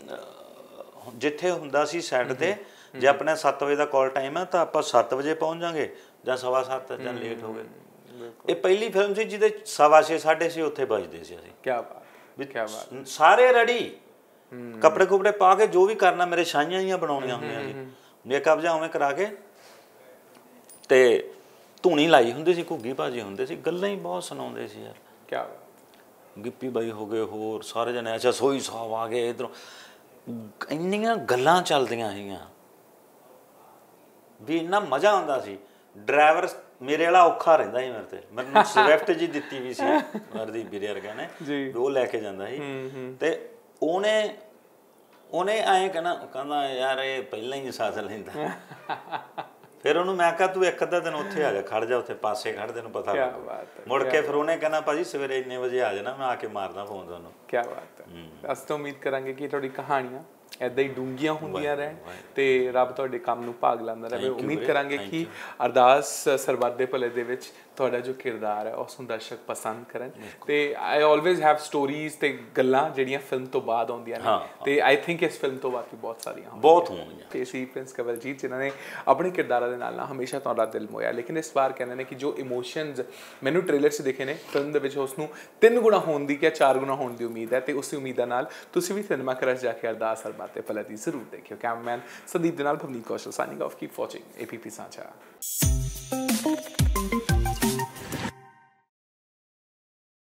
ਜਿੱਥੇ ਹੁੰਦਾ ਸੀ ਸੈੱਟ ਤੇ, ਜੇ ਆਪਣੇ ਸੱਤ ਵਜੇ ਦਾ ਕਾਲ ਟਾਈਮ ਹੈ ਤਾਂ ਆਪਾਂ ਸੱਤ ਵਜੇ ਪਹੁੰਚ ਜਾਵਾਂਗੇ ਜਾਂ ਸਵਾ ਸੱਤ ਜਾਂ ਲੇਟ ਹੋ ਗਏ। ਇਹ ਪਹਿਲੀ ਫਿਲਮ ਸੀ ਜਿਹਦੇ ਸਵਾ ਛੇ ਸਾਢੇ ਛੇ ਉੱਥੇ ਵੱਜਦੇ ਸੀ ਅਸੀਂ। ਕਿਆ ਬਾਤ, ਕਿਆ ਬਾਤ, ਸਾਰੇ ਰੈਡੀ, ਕੱਪੜੇ ਕੁਪੜੇ ਪਾ ਕੇ ਜੋ ਵੀ ਕਰਨਾ, ਮੇਰੇ ਛਾਈਆਂ ਜਿਹੀਆਂ ਬਣਾਉਣੀਆਂ ਹੁੰਦੀਆਂ ਸੀ, ਮੇਕਅਪ ਜਾਂ ਉਵੇਂ ਕਰਾ ਕੇ, ਤੇ ਧੂਣੀ ਲਾਈ ਹੁੰਦੀ ਸੀ, ਘੁੱਗੀ ਭਾਜੀ ਹੁੰਦੇ ਸੀ, ਗੱਲਾਂ ਹੀ ਬਹੁਤ ਸੁਣਾਉਂਦੇ ਸੀ ਯਾਰ। ਕਿਆ ਬਾਤ, ਗਿੱਪੀ ਬਾਈ ਹੋ ਗਏ, ਹੋਰ ਸਾਰੇ ਜਣੇ, ਅੱਛਾ ਸੋਈ ਸਾਹਿਬ ਆ ਗਏ ਇੱਧਰੋਂ, ਇੰਨੀਆਂ ਗੱਲਾਂ ਚੱਲਦੀਆਂ ਸੀਗੀਆਂ ਵੀ ਇੰਨਾ ਮਜ਼ਾ ਆਉਂਦਾ ਸੀ। ਡਰਾਈਵਰ ਮੇਰੇ ਵਾਲਾ ਔਖਾ ਰਹਿੰਦਾ ਸੀ ਮੇਰੇ ਤੇ, ਮੈਨੂੰ ਸਵਿਫਟ ਜੀ ਦਿੱਤੀ ਵੀ ਸੀ ਹਰਦੀਪ ਵੀਰੇ ਵਰਗਾ ਨੇ, ਉਹ ਲੈ ਕੇ ਜਾਂਦਾ ਸੀ, ਤੇ ਉਹਨੇ ਉਹਨੇ ਐਂ ਕਹਿਣਾ, ਕਹਿੰਦਾ ਯਾਰ ਇਹ ਪਹਿਲਾਂ ਹੀ ਸਾਥ ਲੈਂਦਾ। ਫਿਰ ਉਹਨੂੰ ਮੈਂ ਕਿਹਾ ਤੂੰ ਇੱਕ ਅੱਧਾ ਦਿਨ ਉੱਥੇ ਆ ਜਾ, ਖੜ ਜਾ ਉੱਥੇ ਪਾਸੇ ਖੜ, ਤੈਨੂੰ ਪਤਾ ਮੁੜ ਕੇ ਫਿਰ ਉਹਨੇ ਕਹਿਣਾ ਭਾਜੀ ਸਵੇਰੇ ਇੰਨੇ ਵਜੇ ਆ ਜਾਣਾ, ਮੈਂ ਆ ਕੇ ਮਾਰਦਾ ਫੋਨ ਤੁਹਾਨੂੰ। ਕਿਆ ਬਾਤ ਹੈ। ਅਸੀਂ ਤਾਂ ਉਮੀਦ ਕਰਾਂਗੇ ਕਿ ਤੁਹਾਡੀ ਕਹਾਣੀਆਂ ਇੱਦਾਂ ਹੀ ਡੂੰਘੀਆਂ ਹੁੰਦੀਆਂ ਰਹਿਣ ਤੇ ਰੱਬ ਤੁਹਾਡੇ ਕੰਮ ਨੂੰ ਭਾਗ ਲਾਉਂਦਾ ਰਹੇ। ਉਮੀਦ ਕਰਾਂਗੇ ਕਿ ਅਰਦਾਸ ਸਰਬੱਤ ਦੇ ਭਲੇ ਦੇ ਵਿੱਚ ਤੁਹਾਡਾ ਜੋ ਕਿਰਦਾਰ ਹੈ ਉਸ ਨੂੰ ਦਰਸ਼ਕ ਪਸੰਦ ਕਰਨ ਤੇ ਆਈ ਆਲਵੇਜ਼ ਹੈਵ ਸਟੋਰੀਜ਼ ਤੇ ਗੱਲਾਂ ਜਿਹੜੀਆਂ ਫਿਲਮ ਤੋਂ ਬਾਅਦ ਆਉਂਦੀਆਂ ਨੇ ਤੇ ਆਈ ਥਿੰਕ ਇਸ ਫਿਲਮ ਤੋਂ ਬਾਅਦ ਵੀ ਬਹੁਤ ਸਾਰੀਆਂ ਬਹੁਤ ਹੋਣਗੀਆਂ ਤੇ ਸੀ ਪ੍ਰਿੰਸ ਕਵਲਜੀਤ ਜਿਨ੍ਹਾਂ ਨੇ ਆਪਣੇ ਕਿਰਦਾਰਾਂ ਦੇ ਨਾਲ ਨਾਲ ਹਮੇਸ਼ਾ ਤੁਹਾਡਾ ਦਿਲ ਮੋਇਆ ਲੇਕਿਨ ਇਸ ਵਾਰ ਕਹਿੰਦੇ ਨੇ ਕਿ ਜੋ ਇਮੋਸ਼ਨਸ ਮੈਨੂੰ ਟ੍ਰੇਲਰ 'ਚ ਦਿਖੇ ਨੇ ਫਿਲਮ ਦੇ ਵਿੱਚ ਉਸ ਨੂੰ ਤਿੰਨ ਗੁਣਾ ਹੋਣ ਦੀ ਜਾਂ ਚਾਰ ਗੁਣਾ ਹੋਣ ਦੀ ਉਮੀਦ ਹੈ ਤੇ ਉਸੇ ਉਮੀਦਾਂ ਨਾਲ ਤੁਸੀਂ ਵੀ ਸਿਨੇਮਾ ਘਰਾਂ 'ਚ ਜਾ ਕੇ ਅਰਦਾਸ ਅਰਬਾਤੇ ਪਲਤੀ ਜ਼ਰੂਰ ਦੇਖਿਓ ਕੈਮਰਾਮੈਨ ਸੰਦੀਪ ਦੇ ਨਾਲ Bhavneet Kaushal signing off keep watching ABP ਸਾਂਝਾ।